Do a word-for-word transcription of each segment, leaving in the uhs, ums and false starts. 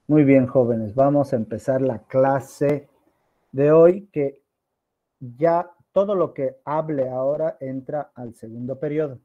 Muy bien, jóvenes, vamos a empezar la clase de hoy, que ya todo lo que hable ahora entra al segundo periodo.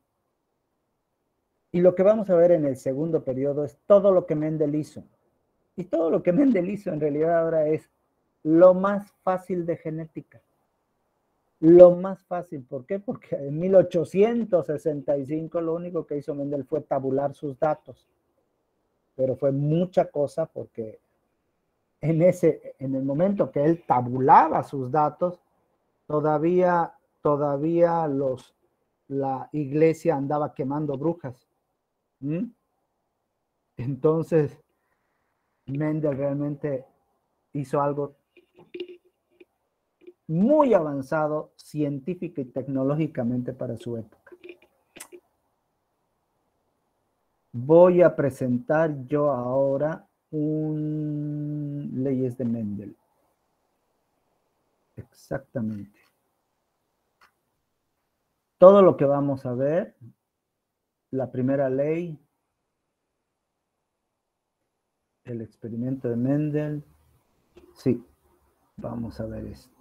Y lo que vamos a ver en el segundo periodo es todo lo que Mendel hizo. Y todo lo que Mendel hizo en realidad ahora es lo más fácil de genética. Lo más fácil, ¿por qué? Porque en mil ochocientos sesenta y cinco lo único que hizo Mendel fue tabular sus datos. Pero fue mucha cosa porque en, ese, en el momento que él tabulaba sus datos, todavía, todavía los, la iglesia andaba quemando brujas. ¿Mm? Entonces, Mendel realmente hizo algo muy avanzado científica y tecnológicamente para su época. Voy a presentar yo ahora un leyes de Mendel. Exactamente. Todo lo que vamos a ver, la primera ley, el experimento de Mendel. Sí, vamos a ver esto.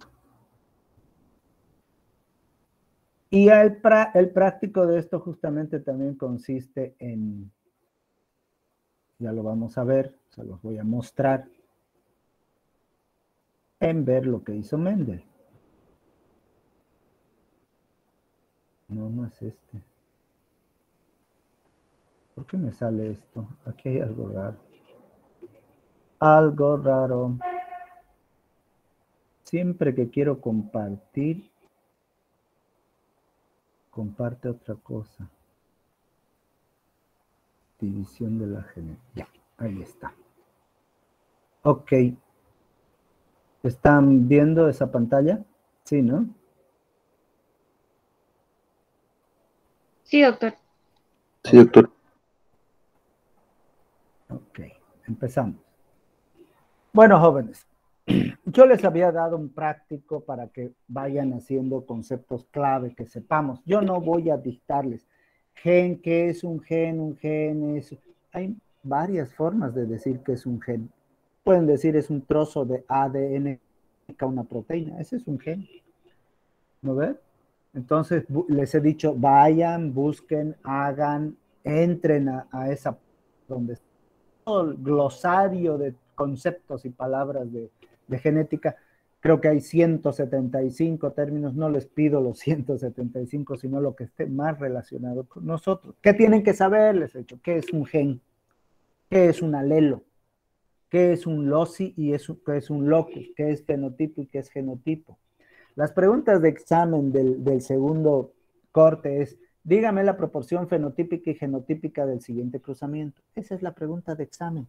Y el, pra, el práctico de esto justamente también consiste en, ya lo vamos a ver, se los voy a mostrar, en ver lo que hizo Mendel. No, no es este. ¿Por qué me sale esto? Aquí hay algo raro. Algo raro. Siempre que quiero compartir, comparte otra cosa. División de la genética. Ya, ahí está. Ok. ¿Están viendo esa pantalla? Sí, ¿no? Sí, doctor. Sí, doctor. Ok, empezamos. Bueno, jóvenes, yo les había dado un práctico para que vayan haciendo conceptos clave que sepamos. Yo no voy a dictarles gen, ¿qué es un gen? Un gen es... Hay varias formas de decir que es un gen. Pueden decir es un trozo de A D N, una proteína. Ese es un gen. ¿No ves? Entonces les he dicho, vayan, busquen, hagan, entren a, a esa donde está todo el glosario de conceptos y palabras de, de genética. Creo que hay ciento setenta y cinco términos, no les pido los ciento setenta y cinco, sino lo que esté más relacionado con nosotros. ¿Qué tienen que saber? Les he dicho, ¿qué es un gen? ¿Qué es un alelo? ¿Qué es un loci y es, qué es un locus? ¿Qué es fenotipo y qué es genotipo? Las preguntas de examen del, del segundo corte es, dígame la proporción fenotípica y genotípica del siguiente cruzamiento. Esa es la pregunta de examen.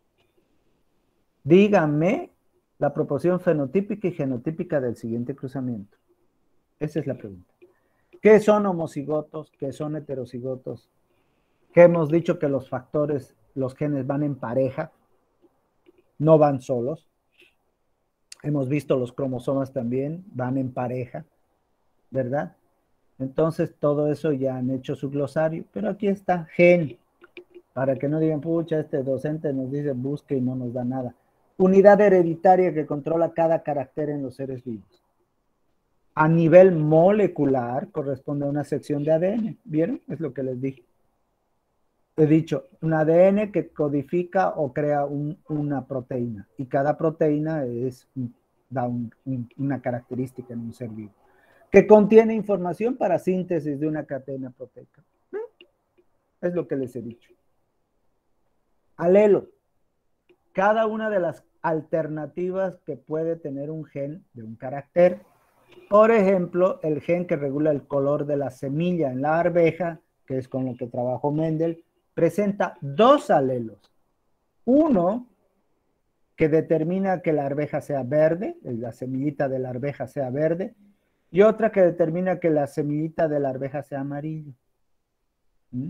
Dígame la proporción fenotípica y genotípica del siguiente cruzamiento. Esa es la pregunta. ¿Qué son homocigotos? ¿Qué son heterocigotos? ¿Qué hemos dicho que los factores, los genes van en pareja? No van solos. Hemos visto los cromosomas también, van en pareja, ¿verdad? Entonces, todo eso ya han hecho su glosario, pero aquí está gen, para que no digan, pucha, este docente nos dice busque y no nos da nada. Unidad hereditaria que controla cada carácter en los seres vivos. A nivel molecular corresponde a una sección de A D N, ¿vieron? Es lo que les dije. He dicho, un A D N que codifica o crea un, una proteína, y cada proteína es, da un, un, una característica en un ser vivo, que contiene información para síntesis de una cadena proteica. Es lo que les he dicho. Alelo. Cada una de las alternativas que puede tener un gen de un carácter. Por ejemplo, el gen que regula el color de la semilla en la arveja, que es con lo que trabajó Mendel, presenta dos alelos. Uno que determina que la arveja sea verde, la semillita de la arveja sea verde, y otra que determina que la semillita de la arveja sea amarilla. ¿Mm?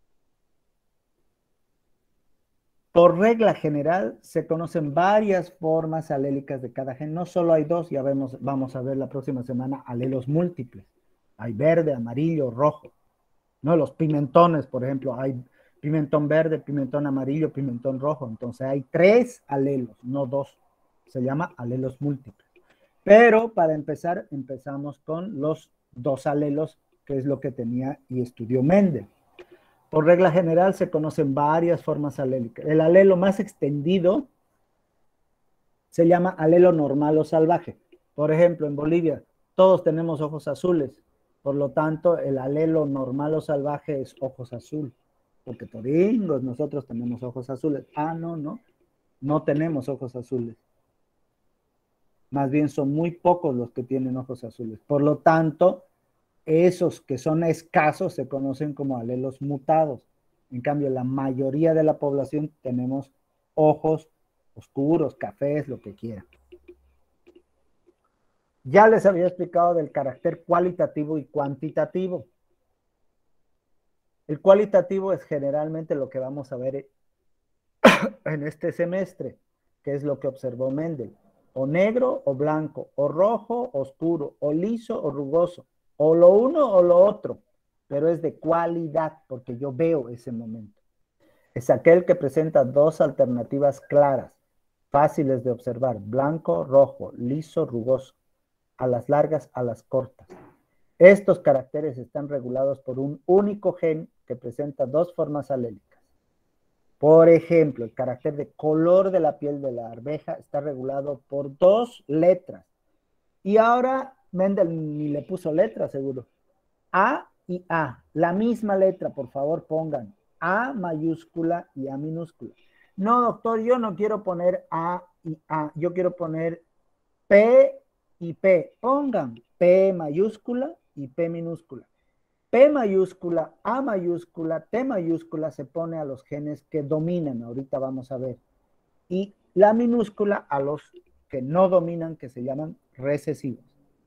Por regla general, se conocen varias formas alélicas de cada gen. No solo hay dos, ya vemos, vamos a ver la próxima semana alelos múltiples. Hay verde, amarillo, rojo. ¿No? Los pimentones, por ejemplo, hay pimentón verde, pimentón amarillo, pimentón rojo. Entonces hay tres alelos, no dos. Se llama alelos múltiples. Pero para empezar, empezamos con los dos alelos, que es lo que tenía y estudió Mendel. Por regla general se conocen varias formas alélicas. El alelo más extendido se llama alelo normal o salvaje. Por ejemplo, en Bolivia todos tenemos ojos azules. Por lo tanto, el alelo normal o salvaje es ojos azul. Porque toringos, nosotros tenemos ojos azules. Ah, no, no. No tenemos ojos azules. Más bien son muy pocos los que tienen ojos azules. Por lo tanto, esos que son escasos se conocen como alelos mutados. En cambio, la mayoría de la población tenemos ojos oscuros, cafés, lo que quieran. Ya les había explicado del carácter cualitativo y cuantitativo. El cualitativo es generalmente lo que vamos a ver en este semestre, que es lo que observó Mendel. O negro o blanco, o rojo, oscuro, o liso o rugoso, o lo uno o lo otro, pero es de cualidad, porque yo veo ese momento. Es aquel que presenta dos alternativas claras, fáciles de observar, blanco, rojo, liso, rugoso, a las largas, a las cortas. Estos caracteres están regulados por un único gen que presenta dos formas alélicas. Por ejemplo, el carácter de color de la piel de la arveja está regulado por dos letras. Y ahora Mendel ni le puso letras, seguro. A y A. La misma letra, por favor, pongan. A mayúscula y A minúscula. No, doctor, yo no quiero poner A y A. Yo quiero poner P y P. Pongan P mayúscula y P minúscula. P mayúscula, A mayúscula, T mayúscula se pone a los genes que dominan, ahorita vamos a ver. Y la minúscula a los que no dominan, que se llaman recesivos.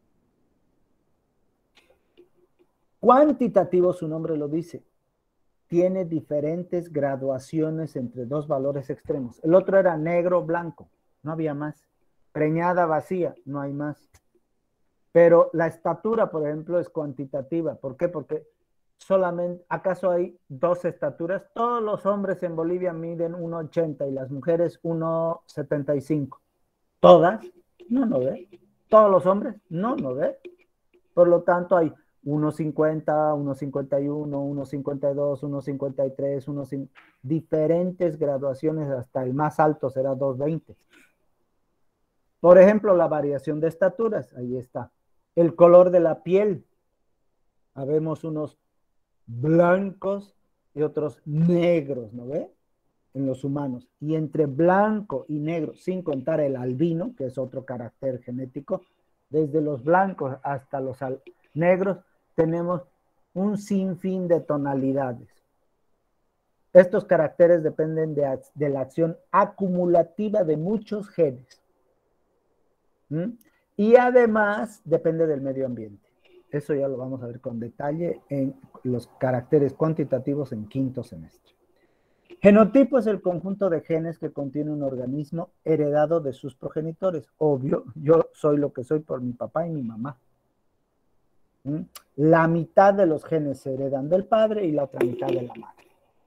Cuantitativo, su nombre lo dice, tiene diferentes graduaciones entre dos valores extremos. El otro era negro, blanco, no había más. Preñada, vacía, no hay más. Pero la estatura, por ejemplo, es cuantitativa. ¿Por qué? Porque solamente, ¿acaso hay dos estaturas? Todos los hombres en Bolivia miden uno ochenta y las mujeres uno setenta y cinco. ¿Todas? No, no ve. ¿Todos los hombres? No, no ve. Por lo tanto, hay uno cincuenta, uno cincuenta y uno, uno cincuenta y dos, uno cincuenta y tres, uno diferentes graduaciones, hasta el más alto será dos veinte. Por ejemplo, la variación de estaturas, ahí está. El color de la piel, habemos unos blancos y otros negros, ¿no ve? En los humanos. Y entre blanco y negro, sin contar el albino, que es otro carácter genético, desde los blancos hasta los negros, tenemos un sinfín de tonalidades. Estos caracteres dependen de, de la acción acumulativa de muchos genes. ¿Mm? Y además depende del medio ambiente. Eso ya lo vamos a ver con detalle en los caracteres cuantitativos en quinto semestre. Genotipo es el conjunto de genes que contiene un organismo heredado de sus progenitores. Obvio, yo soy lo que soy por mi papá y mi mamá. ¿Mm? La mitad de los genes se heredan del padre y la otra mitad de la madre.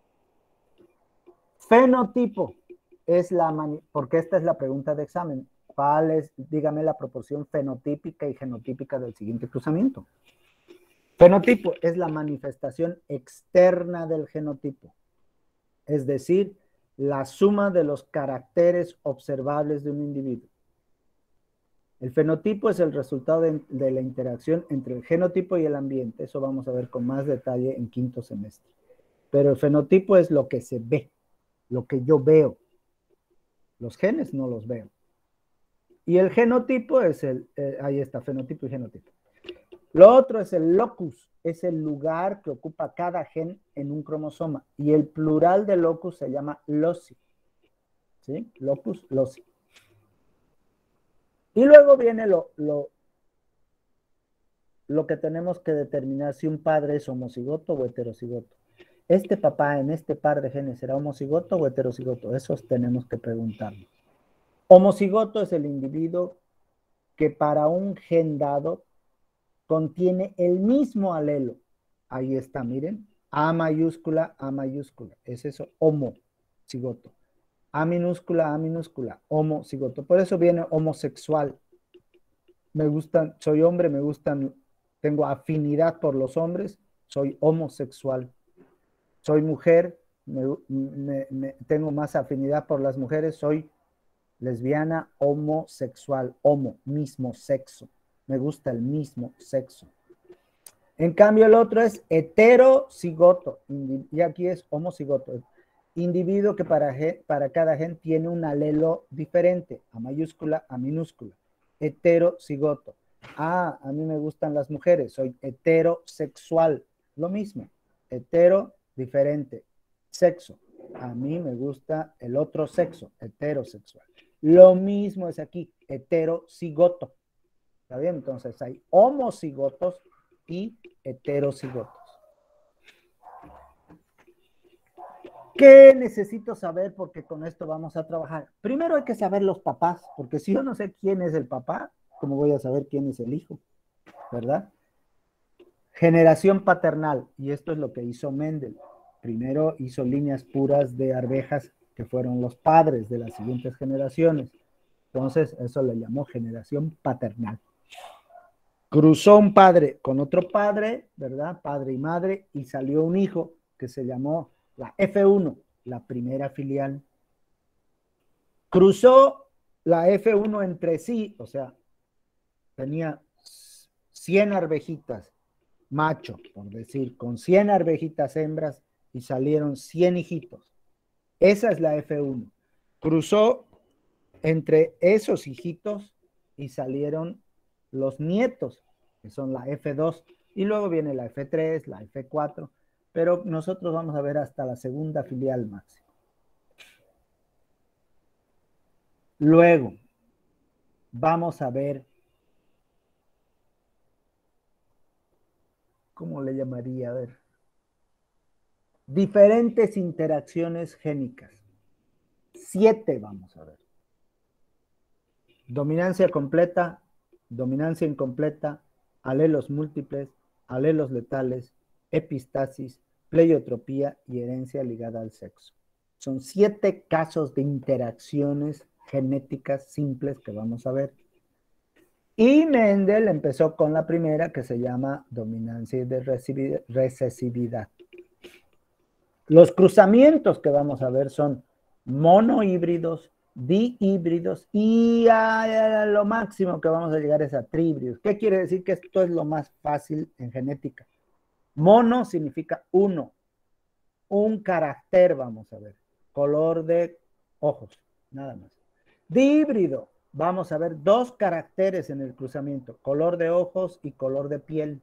Fenotipo es la, porque esta es la pregunta de examen. ¿Cuál es, dígame, la proporción fenotípica y genotípica del siguiente cruzamiento? Fenotipo es la manifestación externa del genotipo, es decir, la suma de los caracteres observables de un individuo. El fenotipo es el resultado de, de la interacción entre el genotipo y el ambiente. Eso vamos a ver con más detalle en quinto semestre. Pero el fenotipo es lo que se ve, lo que yo veo. Los genes no los veo. Y el genotipo es el, eh, ahí está, fenotipo y genotipo. Lo otro es el locus, es el lugar que ocupa cada gen en un cromosoma. Y el plural de locus se llama loci. ¿Sí? Locus, loci. Y luego viene lo, lo, lo que tenemos que determinar si un padre es homocigoto o heterocigoto. ¿Este papá en este par de genes será homocigoto o heterocigoto? Eso tenemos que preguntarnos. Homocigoto es el individuo que para un gen dado contiene el mismo alelo. Ahí está, miren. A mayúscula, A mayúscula. Es eso, homocigoto. A minúscula, A minúscula, homocigoto. Por eso viene homosexual. Me gustan, soy hombre, me gustan, tengo afinidad por los hombres, soy homosexual. Soy mujer, me, me, me, tengo más afinidad por las mujeres, soy lesbiana, homosexual, homo, mismo sexo. Me gusta el mismo sexo. En cambio, el otro es heterocigoto, y aquí es homocigoto. Individuo que para, para cada gen tiene un alelo diferente, A mayúscula, A minúscula. Heterocigoto. Ah, a mí me gustan las mujeres, soy heterosexual. Lo mismo, hetero, diferente. Sexo, a mí me gusta el otro sexo, heterosexual. Lo mismo es aquí, heterocigoto. ¿Está bien? Entonces hay homocigotos y heterocigotos. ¿Qué necesito saber? Porque con esto vamos a trabajar. Primero hay que saber los papás, porque si yo no sé quién es el papá, ¿cómo voy a saber quién es el hijo? ¿Verdad? Generación paternal, y esto es lo que hizo Mendel. Primero hizo líneas puras de arvejas que fueron los padres de las siguientes generaciones. Entonces, eso le llamó generación paternal. Cruzó un padre con otro padre, ¿verdad? Padre y madre, y salió un hijo que se llamó la F uno, la primera filial. Cruzó la F uno entre sí, o sea, tenía cien arvejitas, macho, por decir, con cien arvejitas hembras y salieron cien hijitos. Esa es la F uno. Cruzó entre esos hijitos y salieron los nietos, que son la F dos, y luego viene la F tres, la F cuatro, pero nosotros vamos a ver hasta la segunda filial máxima. Luego, vamos a ver, ¿cómo le llamaría? A ver, diferentes interacciones génicas. Siete vamos a ver. Dominancia completa, dominancia incompleta, alelos múltiples, alelos letales, epistasis, pleiotropía y herencia ligada al sexo. Son siete casos de interacciones genéticas simples que vamos a ver. Y Mendel empezó con la primera, que se llama dominancia y de recesividad. Los cruzamientos que vamos a ver son monohíbridos, dihíbridos y a lo máximo que vamos a llegar es a tríhíbridos. ¿Qué quiere decir? Que esto es lo más fácil en genética. Mono significa uno, un carácter, vamos a ver, color de ojos, nada más. Dihíbrido, vamos a ver dos caracteres en el cruzamiento, color de ojos y color de piel.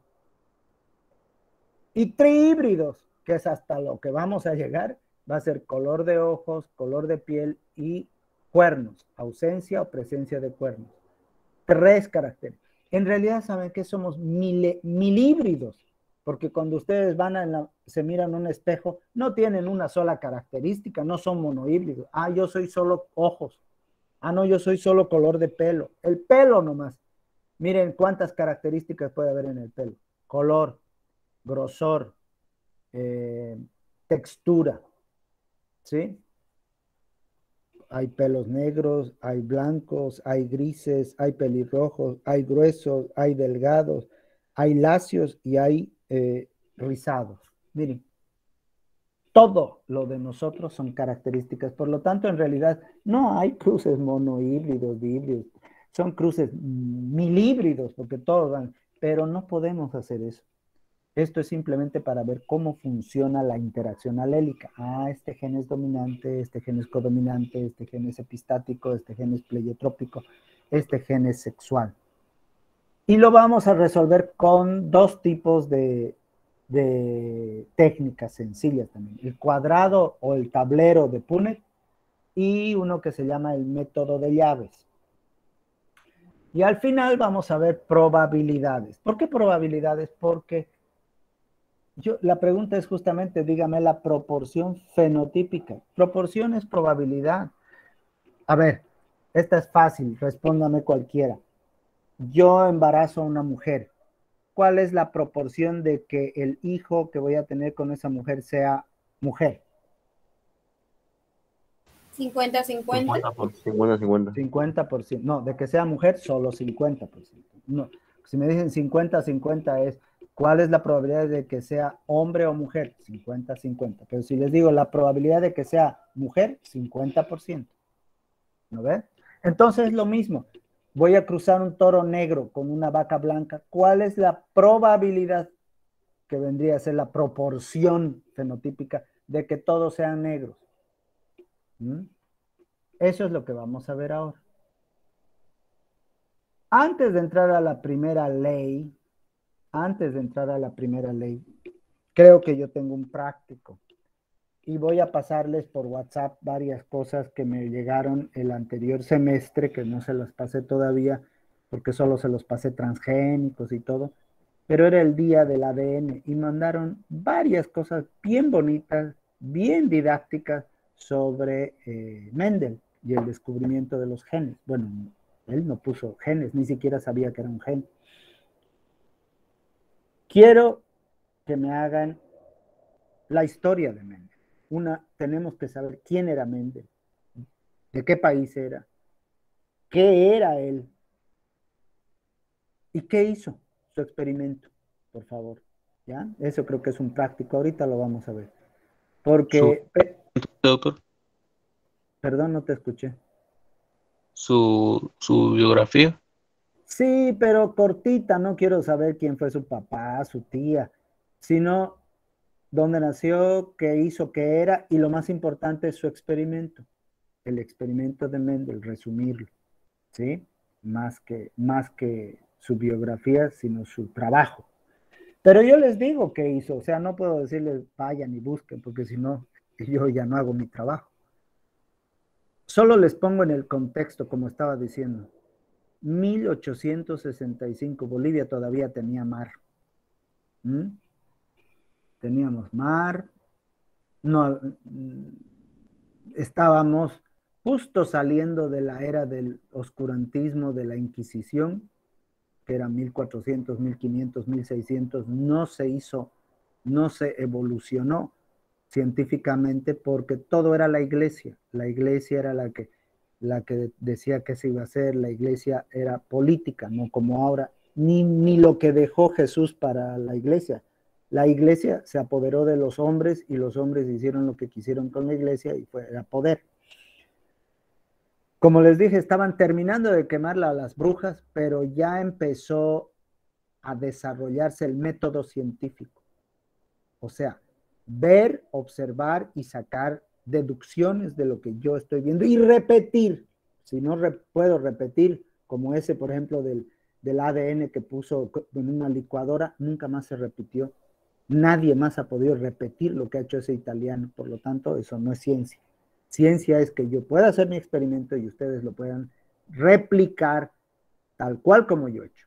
Y trihíbridos, que es hasta lo que vamos a llegar, va a ser color de ojos, color de piel y cuernos, ausencia o presencia de cuernos. Tres caracteres. En realidad, ¿saben qué? Somos mil, milhíbridos, porque cuando ustedes van a la, se miran un espejo, no tienen una sola característica, no son monohíbridos. Ah, yo soy solo ojos. Ah, no, yo soy solo color de pelo. El pelo nomás. Miren cuántas características puede haber en el pelo. Color, grosor, eh, textura, ¿sí? Hay pelos negros, hay blancos, hay grises, hay pelirrojos, hay gruesos, hay delgados, hay lacios y hay eh, rizados. Miren, todo lo de nosotros son características. Por lo tanto, en realidad, no hay cruces monohíbridos, dihíbridos. Son cruces milhíbridos, porque todos van, pero no podemos hacer eso. Esto es simplemente para ver cómo funciona la interacción alélica. Ah, este gen es dominante, este gen es codominante, este gen es epistático, este gen es pleiotrópico, este gen es sexual. Y lo vamos a resolver con dos tipos de, de técnicas sencillas también. El cuadrado o el tablero de Punnett y uno que se llama el método de llaves. Y al final vamos a ver probabilidades. ¿Por qué probabilidades? Porque Yo, la pregunta es justamente, dígame la proporción fenotípica. Proporción es probabilidad. A ver, esta es fácil, respóndame cualquiera. Yo embarazo a una mujer. ¿cuál es la proporción de que el hijo que voy a tener con esa mujer sea mujer? cincuenta cincuenta. cincuenta cincuenta. cincuenta por ciento. No, de que sea mujer, solo cincuenta por ciento. No, si me dicen cincuenta cincuenta es, ¿cuál es la probabilidad de que sea hombre o mujer? cincuenta cincuenta. Pero si les digo la probabilidad de que sea mujer, cincuenta por ciento. ¿No ves? Entonces es lo mismo. Voy a cruzar un toro negro con una vaca blanca. ¿Cuál es la probabilidad que vendría a ser la proporción fenotípica de que todos sean negros? ¿Mm? Eso es lo que vamos a ver ahora. Antes de entrar a la primera ley, antes de entrar a la primera ley, creo que yo tengo un práctico y voy a pasarles por WhatsApp varias cosas que me llegaron el anterior semestre, que no se las pasé todavía, porque solo se los pasé transgénicos y todo, pero era el día del A D N y mandaron varias cosas bien bonitas, bien didácticas sobre eh, Mendel y el descubrimiento de los genes. Bueno, él no puso genes, ni siquiera sabía que era un gen. Quiero que me hagan la historia de Mendel. Una, tenemos que saber quién era Mendel, de qué país era, qué era él y qué hizo su experimento, por favor. ¿Ya? Eso creo que es un práctico. Ahorita lo vamos a ver. Su, Porque, pe- doctor, perdón, no te escuché. su, su biografía. Sí, pero cortita, no quiero saber quién fue su papá, su tía, sino dónde nació, qué hizo, qué era, y lo más importante es su experimento, el experimento de Mendel, resumirlo, ¿sí? Más que, más que su biografía, sino su trabajo. Pero yo les digo qué hizo, o sea, no puedo decirles vayan y busquen, porque si no, yo ya no hago mi trabajo. Solo les pongo en el contexto, como estaba diciendo. mil ochocientos sesenta y cinco, Bolivia todavía tenía mar. ¿Mm? Teníamos mar, no, estábamos justo saliendo de la era del oscurantismo, de la Inquisición, que era mil cuatrocientos, mil quinientos, mil seiscientos, no se hizo, no se evolucionó científicamente porque todo era la iglesia. La iglesia era la que, la que decía que se iba a hacer, la iglesia era política, no como ahora, ni, ni lo que dejó Jesús para la iglesia. La iglesia se apoderó de los hombres y los hombres hicieron lo que quisieron con la iglesia y fue a poder. Como les dije, estaban terminando de quemarla a las brujas, pero ya empezó a desarrollarse el método científico. O sea, ver, observar y sacar deducciones de lo que yo estoy viendo y repetir. Si no re puedo repetir, como ese, por ejemplo, del, del A D N que puso en una licuadora, nunca más se repitió. Nadie más ha podido repetir lo que ha hecho ese italiano. Por lo tanto, eso no es ciencia. Ciencia es que yo pueda hacer mi experimento y ustedes lo puedan replicar tal cual como yo he hecho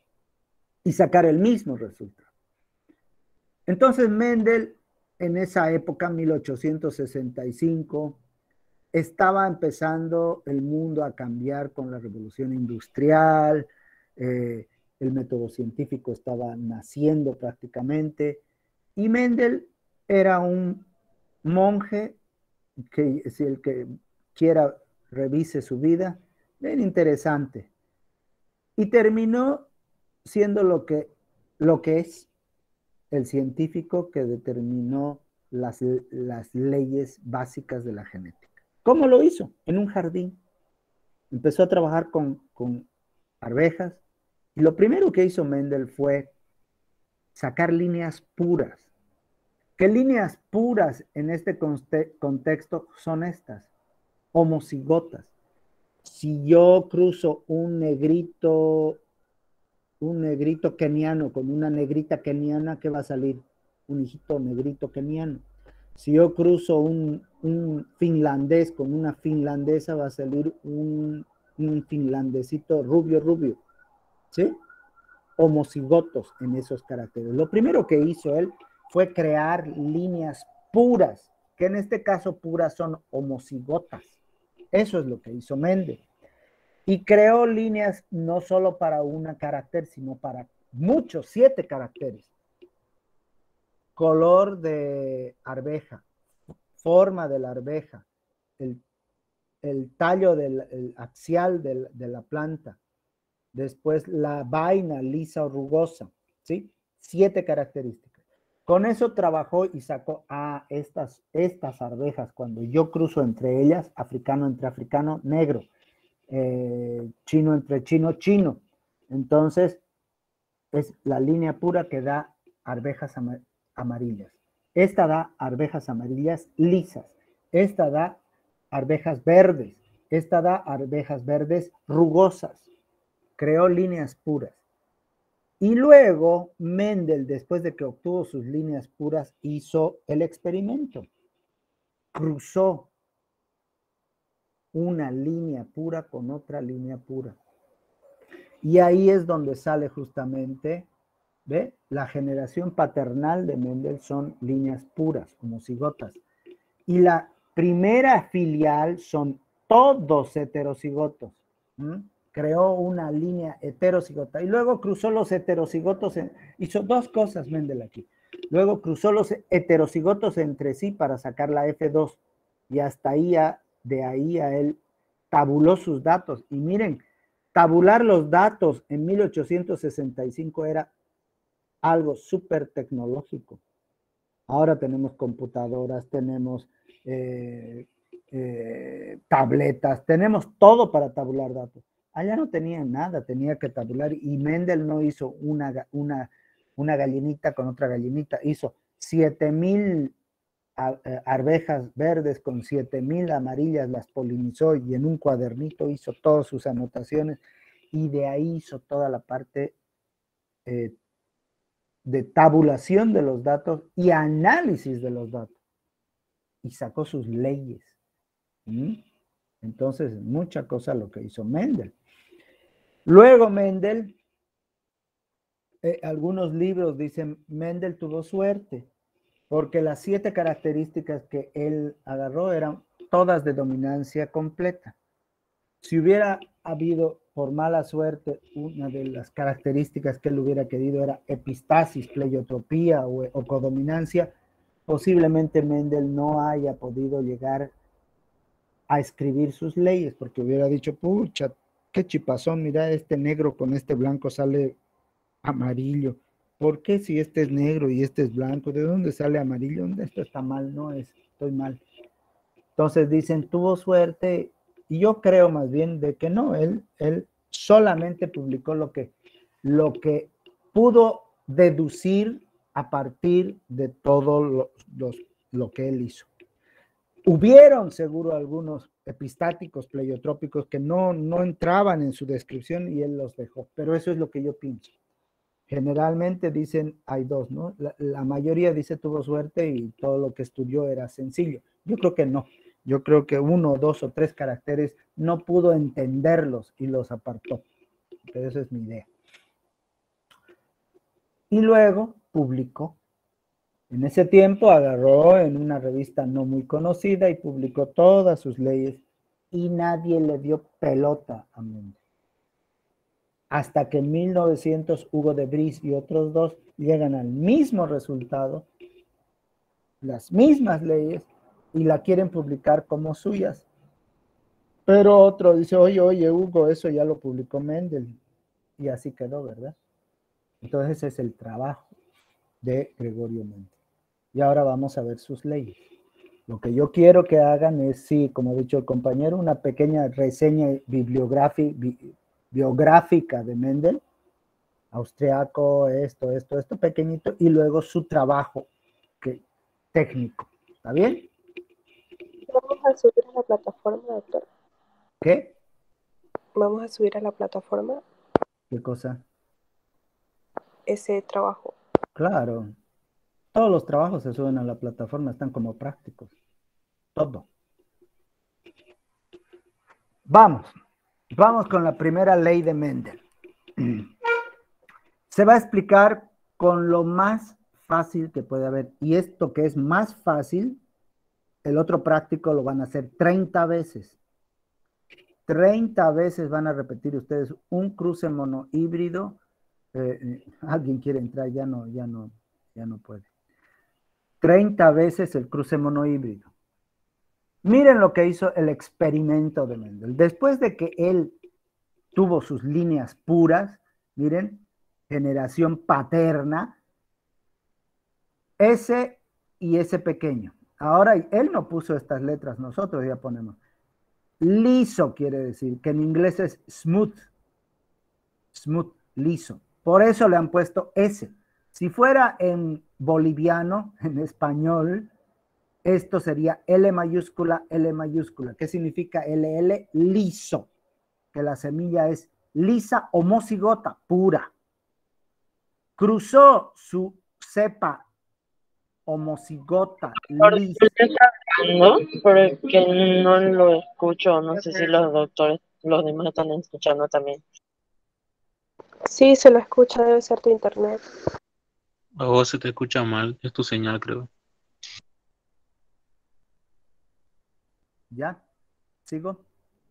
y sacar el mismo resultado. Entonces Mendel, en esa época, mil ochocientos sesenta y cinco, estaba empezando el mundo a cambiar con la revolución industrial, eh, el método científico estaba naciendo prácticamente, y Mendel era un monje que, si el que quiera revise su vida, bien interesante, y terminó siendo lo que, lo que es el científico que determinó las, las leyes básicas de la genética. ¿Cómo lo hizo? En un jardín. Empezó a trabajar con, con arvejas y lo primero que hizo Mendel fue sacar líneas puras. ¿Qué líneas puras en este contexto son estas? Homocigotas. Si yo cruzo un negrito, un negrito keniano con una negrita keniana, ¿qué va a salir? Un hijito negrito keniano. Si yo cruzo un, un finlandés con una finlandesa, va a salir un, un finlandesito rubio, rubio. ¿Sí? Homocigotos en esos caracteres. Lo primero que hizo él fue crear líneas puras, que en este caso puras son homocigotas. Eso es lo que hizo Mendel. Y creó líneas no solo para un carácter, sino para muchos, siete caracteres. Color de arveja, forma de la arveja, el, el tallo del el axial del, de la planta, después la vaina lisa o rugosa, ¿sí? Siete características. Con eso trabajó y sacó a estas, estas arvejas, cuando yo cruzo entre ellas, africano entre africano, negro, eh, chino entre chino, chino. Entonces, es la línea pura que da arvejas amarillas. amarillas. Esta da arvejas amarillas lisas. Esta da arvejas verdes. Esta da arvejas verdes rugosas. Creó líneas puras. Y luego Mendel, después de que obtuvo sus líneas puras, hizo el experimento. Cruzó una línea pura con otra línea pura. Y ahí es donde sale justamente, ¿ve? La generación paternal de Mendel son líneas puras, homocigotas. Y la primera filial son todos heterocigotos. ¿Mm? Creó una línea heterocigota. Y luego cruzó los heterocigotos, en, hizo dos cosas Mendel aquí. Luego cruzó los heterocigotos entre sí para sacar la F dos. Y hasta ahí, a, de ahí a él tabuló sus datos. Y miren, tabular los datos en mil ochocientos sesenta y cinco era algo súper tecnológico. Ahora tenemos computadoras, tenemos eh, eh, tabletas, tenemos todo para tabular datos. Allá no tenían nada, tenía que tabular, y Mendel no hizo una, una, una gallinita con otra gallinita, hizo siete mil arvejas verdes con siete mil amarillas, las polinizó y en un cuadernito hizo todas sus anotaciones, y de ahí hizo toda la parte eh, de tabulación de los datos y análisis de los datos, y sacó sus leyes. ¿Mm? Entonces, mucha cosa lo que hizo Mendel. Luego Mendel, eh, algunos libros dicen, Mendel tuvo suerte, porque las siete características que él agarró eran todas de dominancia completa. Si hubiera habido, por mala suerte, una de las características que él hubiera querido era epistasis, pleiotropía o, o codominancia, posiblemente Mendel no haya podido llegar a escribir sus leyes, porque hubiera dicho, pucha, qué chipazón, mira, este negro con este blanco sale amarillo. ¿Por qué si este es negro y este es blanco? ¿De dónde sale amarillo? Esto está mal, no es, estoy mal. Entonces dicen, tuvo suerte, y yo creo más bien de que no, él, él solamente publicó lo que, lo que pudo deducir a partir de todo lo, lo, lo que él hizo. Hubieron seguro algunos epistáticos, pleiotrópicos que no, no entraban en su descripción y él los dejó, pero eso es lo que yo pienso. Generalmente dicen, hay dos, ¿no? La, la mayoría dice tuvo suerte y todo lo que estudió era sencillo. Yo creo que no. Yo creo que uno, dos o tres caracteres no pudo entenderlos y los apartó. Pero esa es mi idea. Y luego publicó. En ese tiempo agarró en una revista no muy conocida y publicó todas sus leyes y nadie le dio pelota a Mendel. Hasta que en mil novecientos Hugo de Vries y otros dos llegan al mismo resultado, las mismas leyes, y la quieren publicar como suyas. Pero otro dice, oye, oye, Hugo, eso ya lo publicó Mendel. Y así quedó, ¿verdad? Entonces ese es el trabajo de Gregorio Mendel. Y ahora vamos a ver sus leyes. Lo que yo quiero que hagan es, sí, como ha dicho el compañero, una pequeña reseña bibliográfica, bi, biográfica de Mendel, austriaco, esto, esto, esto, pequeñito, y luego su trabajo que, técnico. ¿Está bien? Vamos a subir a la plataforma, doctor. ¿Qué? Vamos a subir a la plataforma. ¿Qué cosa? Ese trabajo. Claro. Todos los trabajos se suben a la plataforma, están como prácticos. Todo. Vamos. Vamos con la primera ley de Mendel. Se va a explicar con lo más fácil que puede haber. Y esto que es más fácil, el otro práctico lo van a hacer treinta veces. treinta veces van a repetir ustedes un cruce monohíbrido Eh, eh, alguien quiere entrar, ya no, ya no, ya no puede. treinta veces el cruce monohíbrido. Miren lo que hizo el experimento de Mendel. Después de que él tuvo sus líneas puras, miren, generación paterna, S y S pequeño. Ahora él no puso estas letras, nosotros ya ponemos. Liso quiere decir, que en inglés es smooth, smooth, liso. Por eso le han puesto S. Si fuera en boliviano, en español, esto sería L mayúscula, L mayúscula. ¿Qué significa L L? Liso. Que la semilla es lisa, homocigota, pura. Cruzó su cepa homocigota, lisa. ¿No? Porque no lo escucho, no sé si los doctores, los demás están escuchando también. Sí, se lo escucha, debe ser tu internet. A vos se te escucha mal, es tu señal, creo. ¿Ya? ¿Sigo?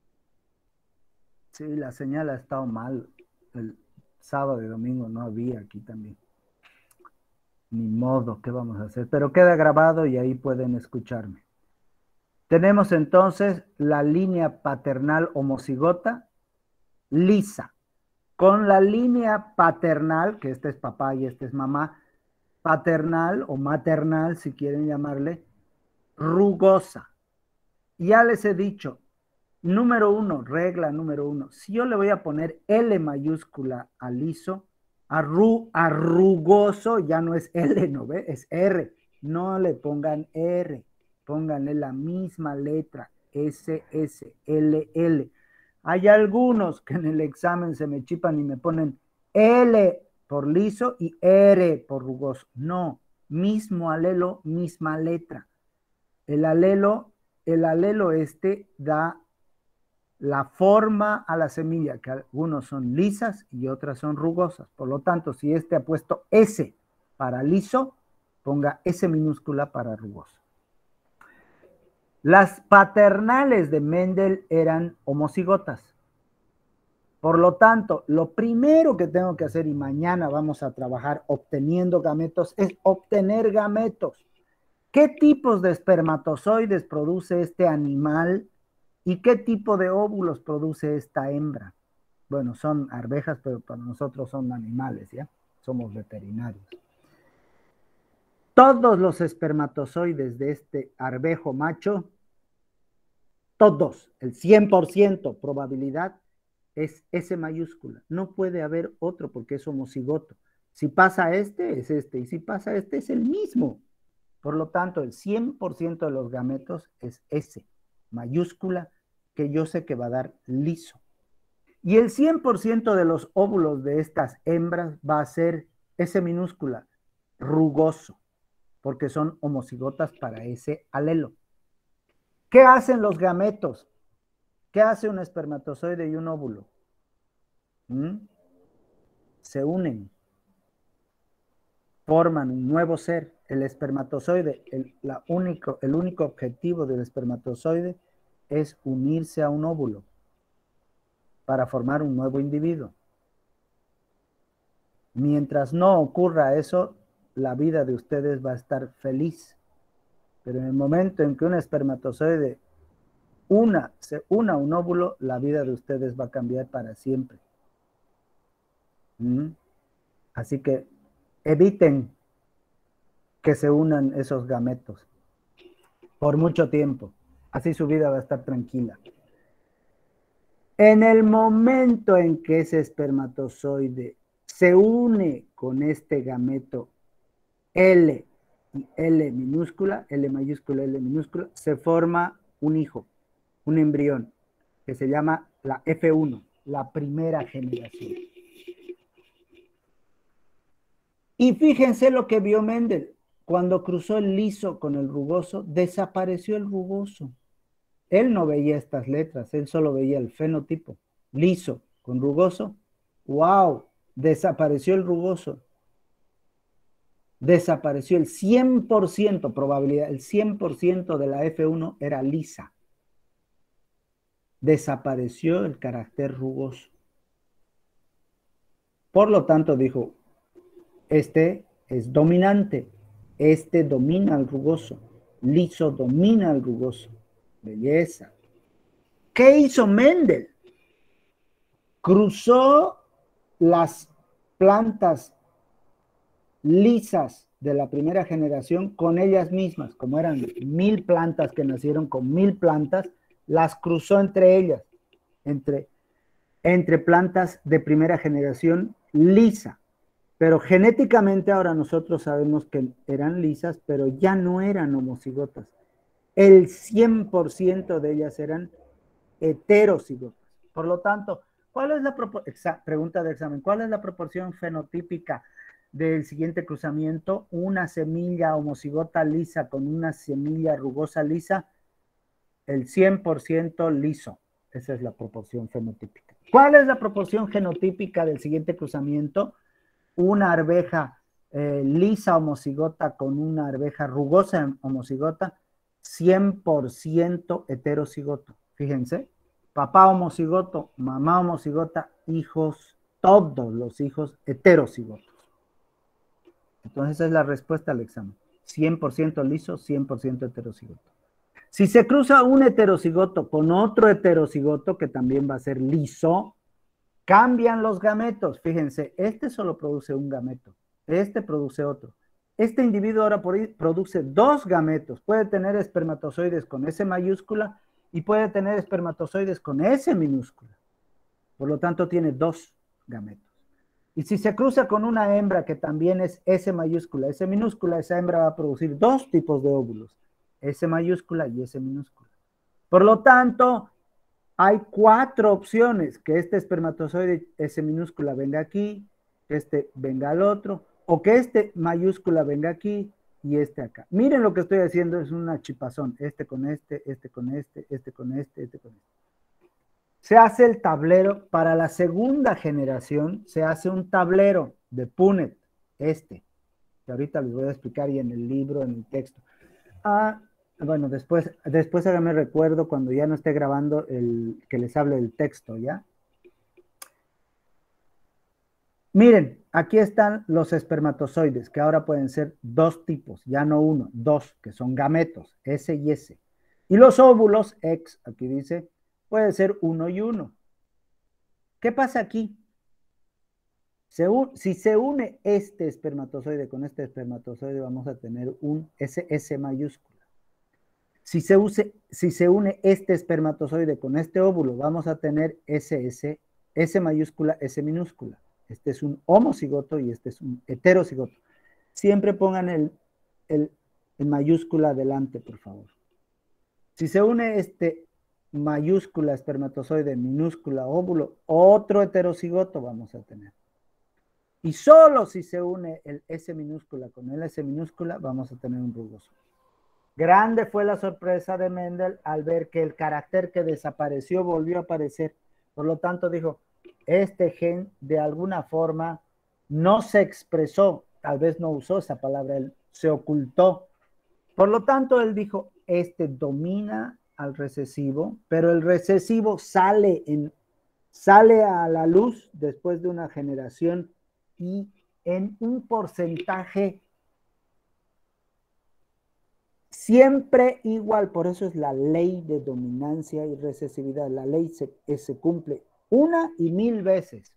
Sí, la señal ha estado mal. El sábado y domingo no había aquí también. Ni modo, ¿qué vamos a hacer? Pero queda grabado y ahí pueden escucharme. Tenemos entonces la línea paternal homocigota lisa, con la línea paternal, que este es papá y este es mamá, paternal o maternal, si quieren llamarle, rugosa. Ya les he dicho, número uno, regla número uno, si yo le voy a poner L mayúscula a liso, arru, arrugoso, ya no es L, ¿no ve? Es R. No le pongan R, pónganle la misma letra, S, S, L, L. Hay algunos que en el examen se me chipan y me ponen L por liso y R por rugoso. No, mismo alelo, misma letra. El alelo, el alelo este da la forma a la semilla, que algunos son lisas y otras son rugosas. Por lo tanto, si este ha puesto S para liso, ponga S minúscula para rugoso. Las paternales de Mendel eran homocigotas. Por lo tanto, lo primero que tengo que hacer, y mañana vamos a trabajar obteniendo gametos, es obtener gametos. ¿Qué tipos de espermatozoides produce este animal y qué tipo de óvulos produce esta hembra? Bueno, son arvejas, pero para nosotros son animales, ¿ya? Somos veterinarios. Todos los espermatozoides de este arvejo macho, todos, el cien por ciento probabilidad, es S mayúscula. No puede haber otro porque es homocigoto. Si pasa este, es este, y si pasa este, es el mismo. Por lo tanto, el cien por ciento de los gametos es S mayúscula, que yo sé que va a dar liso. Y el cien por ciento de los óvulos de estas hembras va a ser S minúscula, rugoso, porque son homocigotas para ese alelo. ¿Qué hacen los gametos? ¿Qué hace un espermatozoide y un óvulo? ¿Mm? Se unen, forman un nuevo ser. El espermatozoide, el, la único, el único objetivo del espermatozoide es unirse a un óvulo para formar un nuevo individuo. Mientras no ocurra eso, la vida de ustedes va a estar feliz. Pero en el momento en que un espermatozoide una, se una a un óvulo, la vida de ustedes va a cambiar para siempre. ¿Mm? Así que eviten que se unan esos gametos por mucho tiempo. Así su vida va a estar tranquila. En el momento en que ese espermatozoide se une con este gameto L y L minúscula, L mayúscula, L minúscula, se forma un hijo, un embrión, que se llama la F uno, la primera generación. Y fíjense lo que vio Mendel. Cuando cruzó el liso con el rugoso, desapareció el rugoso. Él no veía estas letras, él solo veía el fenotipo. Liso con rugoso. ¡Wow! Desapareció el rugoso. Desapareció el cien por ciento probabilidad, el cien por ciento de la F uno era lisa. Desapareció el carácter rugoso. Por lo tanto, dijo, este es dominante, este domina al rugoso, liso domina al rugoso. Belleza. ¿Qué hizo Mendel? Cruzó las plantas lisas de la primera generación con ellas mismas, como eran mil plantas que nacieron con mil plantas, las cruzó entre ellas, entre, entre plantas de primera generación lisa. Pero genéticamente ahora nosotros sabemos que eran lisas, pero ya no eran homocigotas. El cien por ciento de ellas eran heterocigotas. Por lo tanto, ¿cuál es la pregunta de examen? ¿Cuál es la proporción fenotípica del siguiente cruzamiento? Una semilla homocigota lisa con una semilla rugosa lisa, el cien por ciento liso. Esa es la proporción fenotípica. ¿Cuál es la proporción genotípica del siguiente cruzamiento? Una arveja eh, lisa homocigota con una arveja rugosa homocigota, cien por ciento heterocigoto. Fíjense, papá homocigoto, mamá homocigota, hijos, todos los hijos heterocigotos. Entonces esa es la respuesta al examen. cien por ciento liso, cien por ciento heterocigoto. Si se cruza un heterocigoto con otro heterocigoto, que también va a ser liso, cambian los gametos. Fíjense, este solo produce un gameto, este produce otro. Este individuo ahora produce dos gametos. Puede tener espermatozoides con S mayúscula y puede tener espermatozoides con S minúscula. Por lo tanto, tiene dos gametos. Y si se cruza con una hembra que también es S mayúscula, S minúscula, esa hembra va a producir dos tipos de óvulos, S mayúscula y S minúscula. Por lo tanto, hay cuatro opciones, que este espermatozoide S minúscula venga aquí, que este venga al otro, o que este mayúscula venga aquí y este acá. Miren lo que estoy haciendo, es una chipazón, este con este, este con este, este con este, este con este. Se hace el tablero, para la segunda generación, se hace un tablero de Punnett, este, que ahorita les voy a explicar y en el libro, en el texto. Ah, bueno, después, después háganme recuerdo cuando ya no esté grabando el que les hable del texto, ¿ya? Miren, aquí están los espermatozoides, que ahora pueden ser dos tipos, ya no uno, dos, que son gametos, S y S. Y los óvulos, X, aquí dice, puede ser uno y uno. ¿Qué pasa aquí? Se si se une este espermatozoide con este espermatozoide, vamos a tener un S S mayúscula. Si se, use, si se une este espermatozoide con este óvulo, vamos a tener S S, S mayúscula, S minúscula. Este es un homocigoto y este es un heterocigoto. Siempre pongan el, el, el mayúscula adelante, por favor. Si se une este mayúscula, espermatozoide, minúscula, óvulo, otro heterocigoto vamos a tener. Y solo si se une el S minúscula con el S minúscula, vamos a tener un rugoso. Grande fue la sorpresa de Mendel al ver que el carácter que desapareció volvió a aparecer. Por lo tanto, dijo, este gen de alguna forma no se expresó, tal vez no usó esa palabra, él se ocultó. Por lo tanto, él dijo, este domina al recesivo, pero el recesivo sale, en, sale a la luz después de una generación y en un porcentaje siempre igual. Por eso es la ley de dominancia y recesividad. La ley se, se cumple una y mil veces.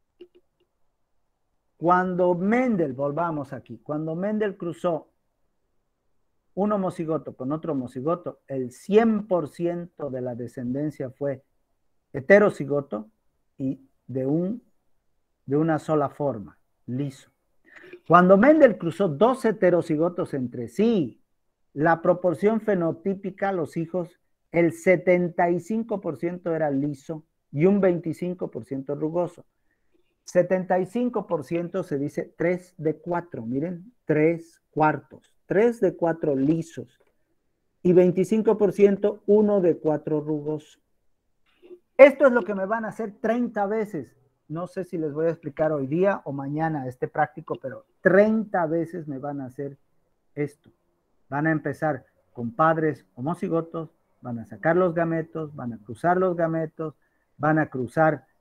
Cuando Mendel, volvamos aquí, cuando Mendel cruzó un homocigoto con otro homocigoto, el cien por ciento de la descendencia fue heterocigoto y de, un, de una sola forma, liso. Cuando Mendel cruzó dos heterocigotos entre sí, la proporción fenotípica, los hijos, el setenta y cinco por ciento era liso y un veinticinco por ciento rugoso. setenta y cinco por ciento se dice tres de cuatro, miren, tres cuartos, tres de cuatro lisos y veinticinco por ciento uno de cuatro rugoso. Esto es lo que me van a hacer treinta veces. No sé si les voy a explicar hoy día o mañana este práctico, pero treinta veces me van a hacer esto. Van a empezar con padres homocigotos, van a sacar los gametos, van a cruzar los gametos, van a cruzar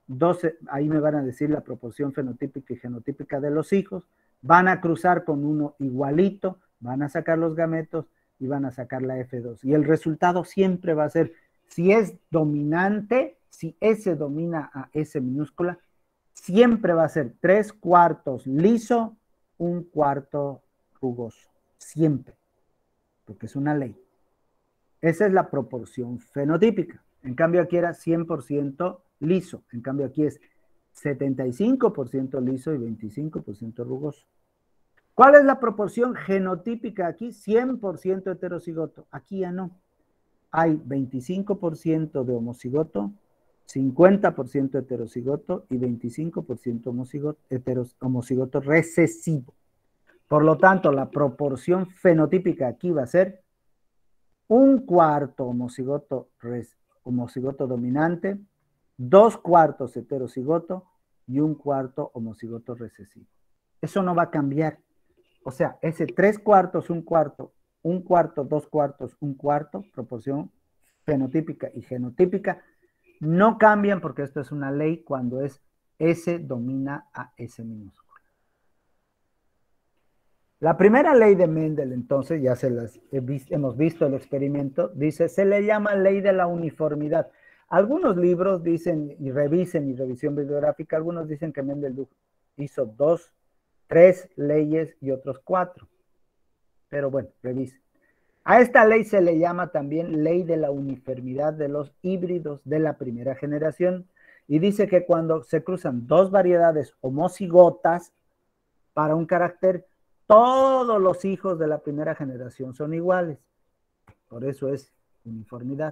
doce, ahí me van a decir la proporción fenotípica y genotípica de los hijos, van a cruzar con uno igualito, van a sacar los gametos y van a sacar la F dos. Y el resultado siempre va a ser, si es dominante, si S domina a S minúscula, siempre va a ser tres cuartos liso, un cuarto rugoso. Siempre. Porque es una ley. Esa es la proporción fenotípica. En cambio aquí era cien por ciento liso. En cambio aquí es setenta y cinco por ciento liso y veinticinco por ciento rugoso. ¿Cuál es la proporción genotípica aquí? cien por ciento heterocigoto. Aquí ya no. Hay veinticinco por ciento de homocigoto, cincuenta por ciento heterocigoto y veinticinco por ciento homocigoto, heteros, homocigoto recesivo. Por lo tanto, la proporción fenotípica aquí va a ser un cuarto homocigoto, res, homocigoto dominante, dos cuartos heterocigoto y un cuarto homocigoto recesivo. Eso no va a cambiar. O sea, ese tres cuartos, un cuarto, un cuarto, dos cuartos, un cuarto, proporción fenotípica y genotípica, no cambian porque esto es una ley cuando es S domina a S minúscula. La primera ley de Mendel, entonces, ya se las he visto, hemos visto el experimento, dice, se le llama ley de la uniformidad. Algunos libros dicen, y revisen, y revisión bibliográfica, algunos dicen que Mendel hizo dos, tres leyes y otros cuatro. Pero bueno, revisen. A esta ley se le llama también ley de la uniformidad de los híbridos de la primera generación, y dice que cuando se cruzan dos variedades homocigotas para un carácter, todos los hijos de la primera generación son iguales. Por eso es uniformidad.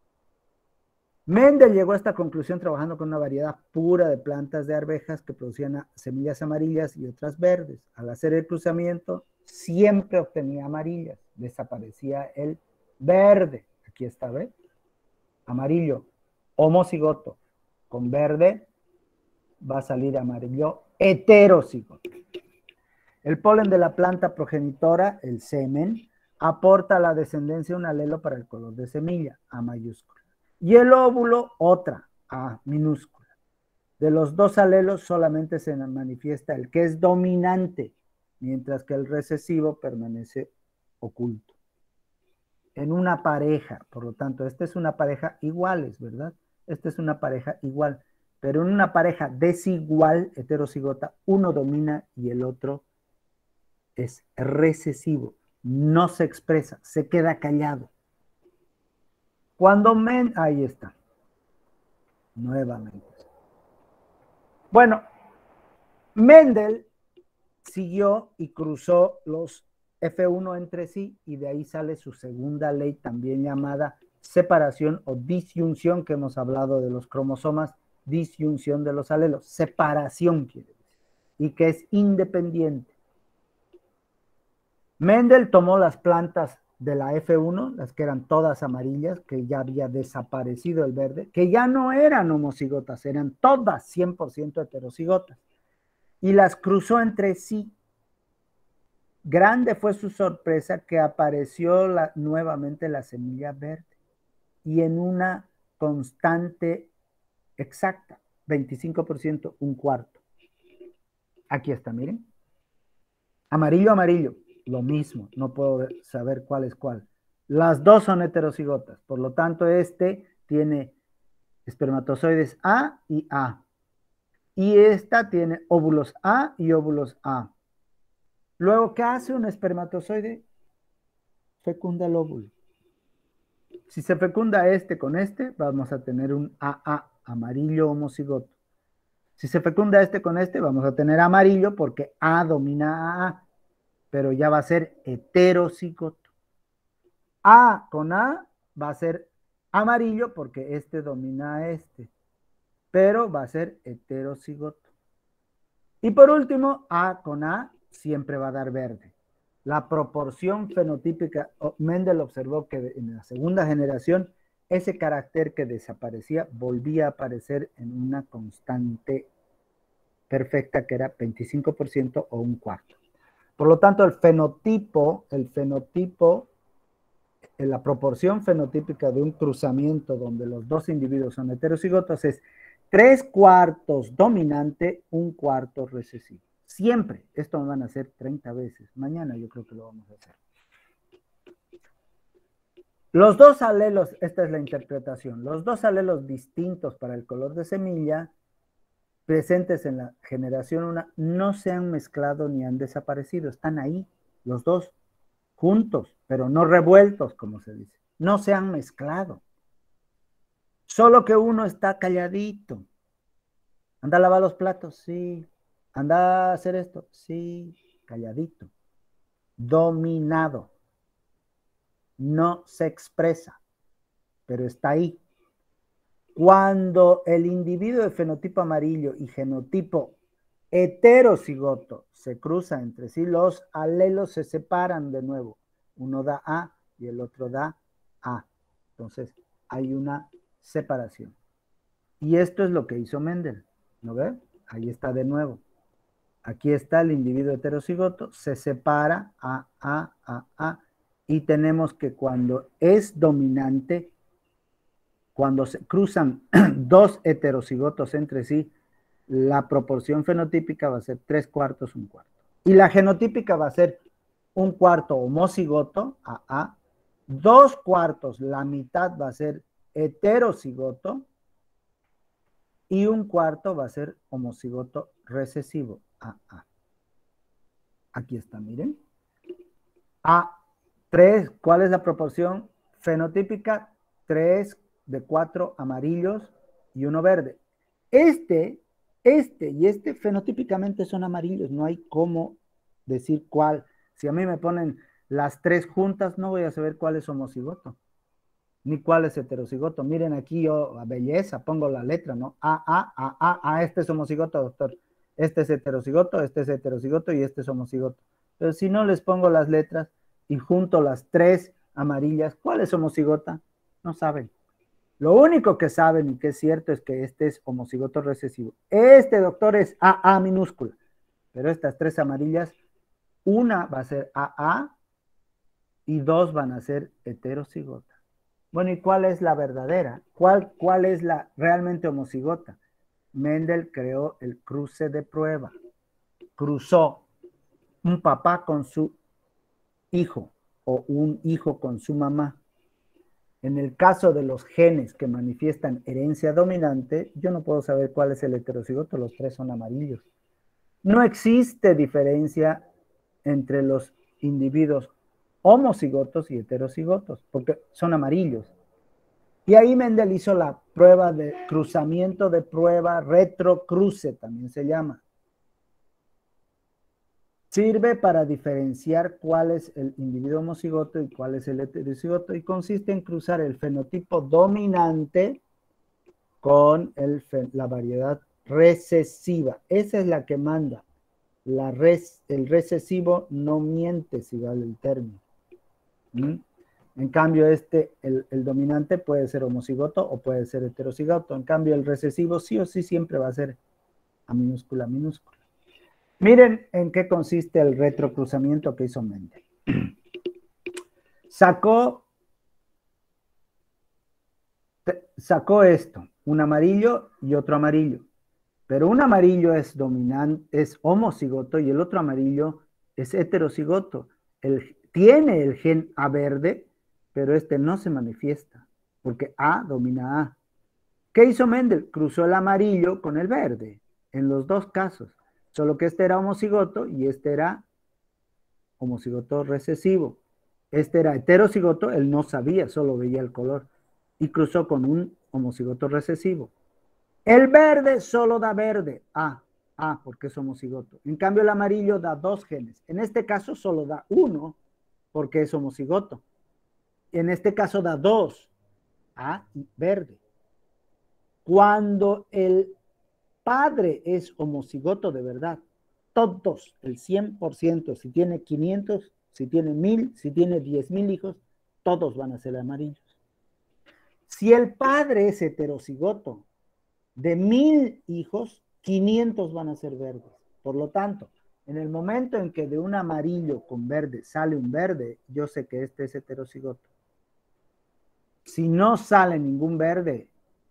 Mendel llegó a esta conclusión trabajando con una variedad pura de plantas de arvejas que producían semillas amarillas y otras verdes. Al hacer el cruzamiento, siempre obtenía amarillas. Desaparecía el verde. Aquí está, ¿ve? Amarillo, homocigoto. Con verde va a salir amarillo heterocigoto. El polen de la planta progenitora, el semen, aporta a la descendencia un alelo para el color de semilla, A mayúscula. Y el óvulo, otra, A minúscula. De los dos alelos solamente se manifiesta el que es dominante, mientras que el recesivo permanece oculto. En una pareja, por lo tanto, esta es una pareja iguales, ¿verdad? Esta es una pareja igual, pero en una pareja desigual, heterocigota, uno domina y el otro es recesivo, no se expresa, se queda callado. Cuando men, ahí está, nuevamente. Bueno, Mendel siguió y cruzó los F uno entre sí y de ahí sale su segunda ley también llamada separación o disyunción, que hemos hablado de los cromosomas, disyunción de los alelos, separación quiere decir, y que es independiente. Mendel tomó las plantas de la F uno, las que eran todas amarillas, que ya había desaparecido el verde, que ya no eran homocigotas, eran todas cien por ciento heterocigotas, y las cruzó entre sí. Grande fue su sorpresa que apareció la, nuevamente la semilla verde, y en una constante exacta, veinticinco por ciento, un cuarto. Aquí está, miren. Amarillo, amarillo. Lo mismo, no puedo saber cuál es cuál. Las dos son heterocigotas, por lo tanto este tiene espermatozoides A y A. Y esta tiene óvulos A y óvulos A. Luego, ¿qué hace un espermatozoide? Fecunda el óvulo. Si se fecunda este con este, vamos a tener un A A, amarillo homocigoto. Si se fecunda este con este, vamos a tener amarillo porque A domina a A. Pero ya va a ser heterocigoto. A con A va a ser amarillo porque este domina a este, pero va a ser heterocigoto. Y por último, A con A siempre va a dar verde. La proporción fenotípica, Mendel observó que en la segunda generación ese carácter que desaparecía volvía a aparecer en una constante perfecta que era veinticinco por ciento o un cuarto. Por lo tanto, el fenotipo, el fenotipo, la proporción fenotípica de un cruzamiento donde los dos individuos son heterocigotos es tres cuartos dominante, un cuarto recesivo. Siempre. Esto me van a hacer treinta veces. Mañana yo creo que lo vamos a hacer. Los dos alelos, esta es la interpretación, los dos alelos distintos para el color de semilla presentes en la generación uno no se han mezclado ni han desaparecido. Están ahí, los dos, juntos, pero no revueltos, como se dice. No se han mezclado. Solo que uno está calladito. ¿Anda a lavar los platos? Sí. ¿Anda a hacer esto? Sí. Calladito. Dominado. No se expresa, pero está ahí. Cuando el individuo de fenotipo amarillo y genotipo heterocigoto se cruzan entre sí, los alelos se separan de nuevo. Uno da A y el otro da A. Entonces, hay una separación. Y esto es lo que hizo Mendel. ¿No ve? Ahí está de nuevo. Aquí está el individuo heterocigoto, se separa A, A, A, A. Y tenemos que cuando es dominante, cuando se cruzan dos heterocigotos entre sí, la proporción fenotípica va a ser tres cuartos, un cuarto. Y la genotípica va a ser un cuarto homocigoto, A A, dos cuartos, la mitad va a ser heterocigoto, y un cuarto va a ser homocigoto recesivo, A A. Aquí está, miren. A tres, ¿cuál es la proporción fenotípica? tres de cuatro amarillos y uno verde. Este, este y este fenotípicamente son amarillos, no hay cómo decir cuál. Si a mí me ponen las tres juntas, no voy a saber cuál es homocigoto, ni cuál es heterocigoto. Miren aquí yo, a belleza, pongo la letra, ¿no? A, A, A, A, A, este es homocigoto, doctor. Este es heterocigoto, este es heterocigoto y este es homocigoto. Pero si no les pongo las letras y junto las tres amarillas, ¿cuál es homocigota? No saben. Lo único que saben y que es cierto es que este es homocigoto recesivo. Este, doctor, es A A minúscula. Pero estas tres amarillas, una va a ser A A y dos van a ser heterocigota. Bueno, ¿y cuál es la verdadera? ¿Cuál, cuál es la realmente homocigota? Mendel creó el cruce de prueba. Cruzó un papá con su hijo o un hijo con su mamá. En el caso de los genes que manifiestan herencia dominante, yo no puedo saber cuál es el heterocigoto, los tres son amarillos. No existe diferencia entre los individuos homocigotos y heterocigotos, porque son amarillos. Y ahí Mendel hizo la prueba de cruzamiento de prueba, retrocruce también se llama. Sirve para diferenciar cuál es el individuo homocigoto y cuál es el heterocigoto y consiste en cruzar el fenotipo dominante con el, la variedad recesiva. Esa es la que manda. La res, el recesivo no miente, si vale el término. ¿Mm? En cambio, este, el, el dominante puede ser homocigoto o puede ser heterocigoto. En cambio, el recesivo sí o sí siempre va a ser a minúscula, a minúscula. Miren en qué consiste el retrocruzamiento que hizo Mendel. Sacó, sacó esto, un amarillo y otro amarillo. Pero un amarillo es dominante, es homocigoto y el otro amarillo es heterocigoto. El, tiene el gen A verde, pero este no se manifiesta, porque A domina A. ¿Qué hizo Mendel? Cruzó el amarillo con el verde, en los dos casos. Solo que este era homocigoto y este era homocigoto recesivo. Este era heterocigoto, él no sabía, solo veía el color. Y cruzó con un homocigoto recesivo. El verde solo da verde, A, A, porque es homocigoto. En cambio, el amarillo da dos genes. En este caso solo da uno, porque es homocigoto. En este caso da dos, A y verde. Cuando el padre es homocigoto de verdad, todos, el cien por ciento, si tiene quinientos, si tiene mil, si tiene diez mil hijos, todos van a ser amarillos. Si el padre es heterocigoto, de mil hijos, quinientos van a ser verdes. Por lo tanto, en el momento en que de un amarillo con verde sale un verde, yo sé que este es heterocigoto. Si no sale ningún verde,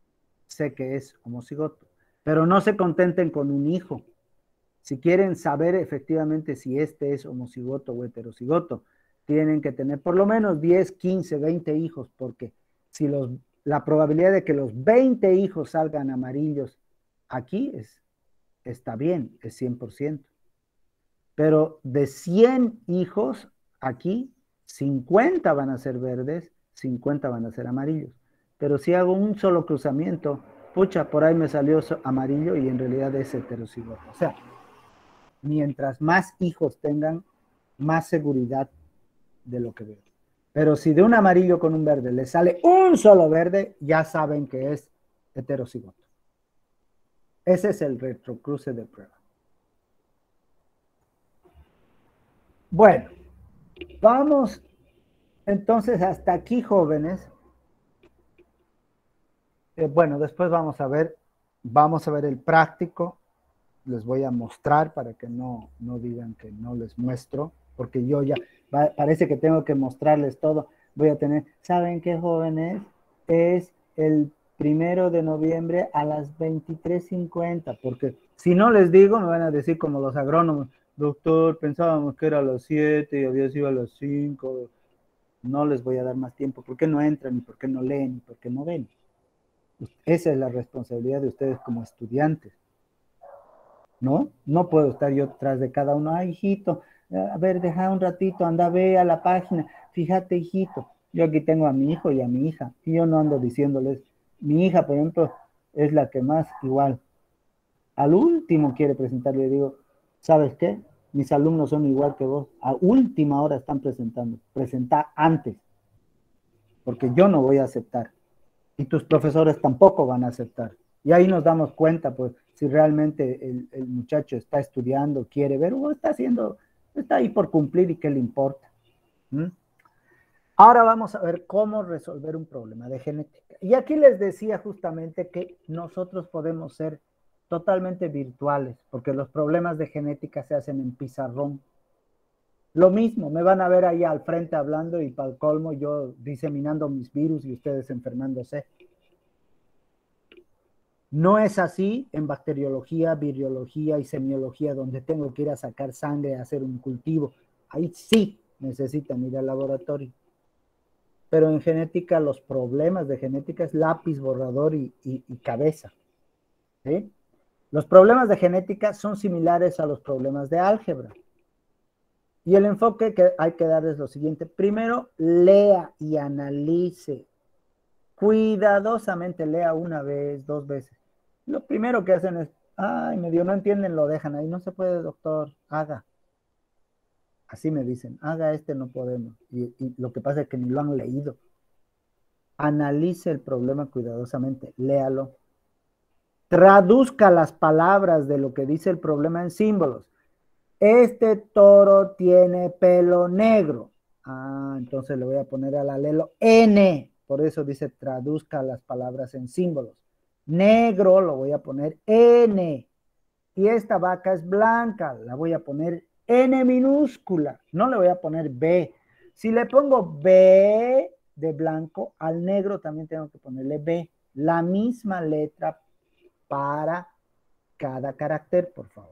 sé que es homocigoto. Pero no se contenten con un hijo. Si quieren saber efectivamente si este es homocigoto o heterocigoto, tienen que tener por lo menos diez, quince, veinte hijos, porque si los, la probabilidad de que los veinte hijos salgan amarillos aquí es, está bien, es cien por ciento. Pero de cien hijos aquí, cincuenta van a ser verdes, cincuenta van a ser amarillos. Pero si hago un solo cruzamiento, pucha, por ahí me salió amarillo y en realidad es heterocigoto. O sea, mientras más hijos tengan, más seguridad de lo que veo. Pero si de un amarillo con un verde le sale un solo verde, ya saben que es heterocigoto. Ese es el retrocruce de prueba. Bueno, vamos entonces hasta aquí, jóvenes. Eh, bueno, después vamos a ver, vamos a ver el práctico. Les voy a mostrar para que no, no digan que no les muestro, porque yo ya, va, parece que tengo que mostrarles todo. Voy a tener, ¿saben qué, jóvenes? Es el primero de noviembre a las veintitrés cincuenta, porque si no les digo, me van a decir como los agrónomos, doctor, pensábamos que era a las siete y había sido a las cinco. No les voy a dar más tiempo. ¿Por qué no entran? ¿Y por qué no leen? ¿Y por qué no ven? Esa es la responsabilidad de ustedes como estudiantes. ¿No? No puedo estar yo tras de cada uno. Ay, hijito, a ver, deja un ratito, anda, ve a la página. Fíjate, hijito, yo aquí tengo a mi hijo y a mi hija, y yo no ando diciéndoles, mi hija, por ejemplo, es la que más igual. Al último quiere presentar, le digo, ¿sabes qué? Mis alumnos son igual que vos. A última hora están presentando. Presenta antes, porque yo no voy a aceptar. Y tus profesores tampoco van a aceptar. Y ahí nos damos cuenta, pues, si realmente el, el muchacho está estudiando, quiere ver, o está haciendo, está ahí por cumplir y qué le importa. ¿Mm? Ahora vamos a ver cómo resolver un problema de genética. Y aquí les decía justamente que nosotros podemos ser totalmente virtuales, porque los problemas de genética se hacen en pizarrón. Lo mismo, me van a ver ahí al frente hablando y para el colmo yo diseminando mis virus y ustedes enfermándose. No es así en bacteriología, virología y semiología, donde tengo que ir a sacar sangre, a hacer un cultivo. Ahí sí necesitan ir al laboratorio. Pero en genética, los problemas de genética es lápiz, borrador y, y, y cabeza. ¿Sí? Los problemas de genética son similares a los problemas de álgebra. Y el enfoque que hay que dar es lo siguiente. Primero, lea y analice. Cuidadosamente lea una vez, dos veces. Lo primero que hacen es, ay, medio no entienden, lo dejan ahí. No se puede, doctor, haga. Así me dicen, haga este, no podemos. Y, y lo que pasa es que ni lo han leído. Analice el problema cuidadosamente, léalo. Traduzca las palabras de lo que dice el problema en símbolos. Este toro tiene pelo negro. Ah, entonces le voy a poner al alelo N. Por eso dice traduzca las palabras en símbolos. Negro lo voy a poner N. Y esta vaca es blanca. La voy a poner N minúscula. No le voy a poner B. Si le pongo B de blanco, al negro también tengo que ponerle B. La misma letra para cada carácter, por favor.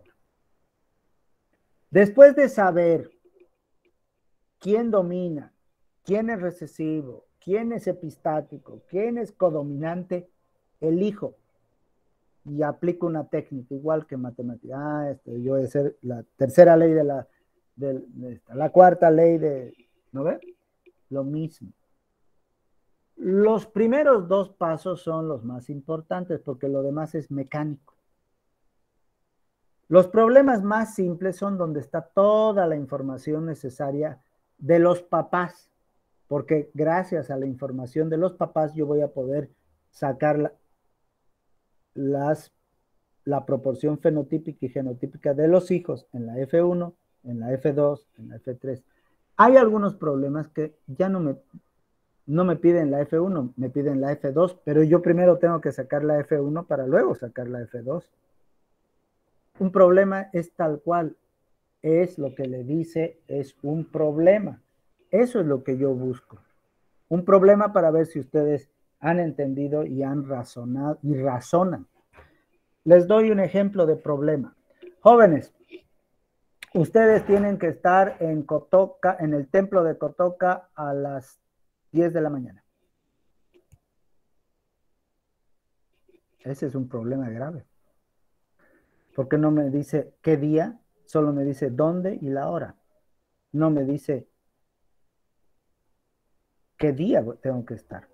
Después de saber quién domina, quién es recesivo, quién es epistático, quién es codominante, elijo y aplico una técnica igual que matemática. Ah, este, yo voy a hacer la tercera ley de la, de, de esta, la cuarta ley de, ¿no ve? Lo mismo. Los primeros dos pasos son los más importantes porque lo demás es mecánico. Los problemas más simples son donde está toda la información necesaria de los papás, porque gracias a la información de los papás yo voy a poder sacar la, las, la proporción fenotípica y genotípica de los hijos en la F uno, en la F dos, en la F tres. Hay algunos problemas que ya no me, no me piden la F uno, me piden la F dos, pero yo primero tengo que sacar la F uno para luego sacar la F dos. Un problema es tal cual, es lo que le dice, es un problema. Eso es lo que yo busco. Un problema para ver si ustedes han entendido y han razonado y razonan. Les doy un ejemplo de problema. Jóvenes, ustedes tienen que estar en Cotoca, en el templo de Cotoca a las diez de la mañana. Ese es un problema grave. ¿Por qué no me dice qué día? Solo me dice dónde y la hora. No me dice qué día tengo que estar.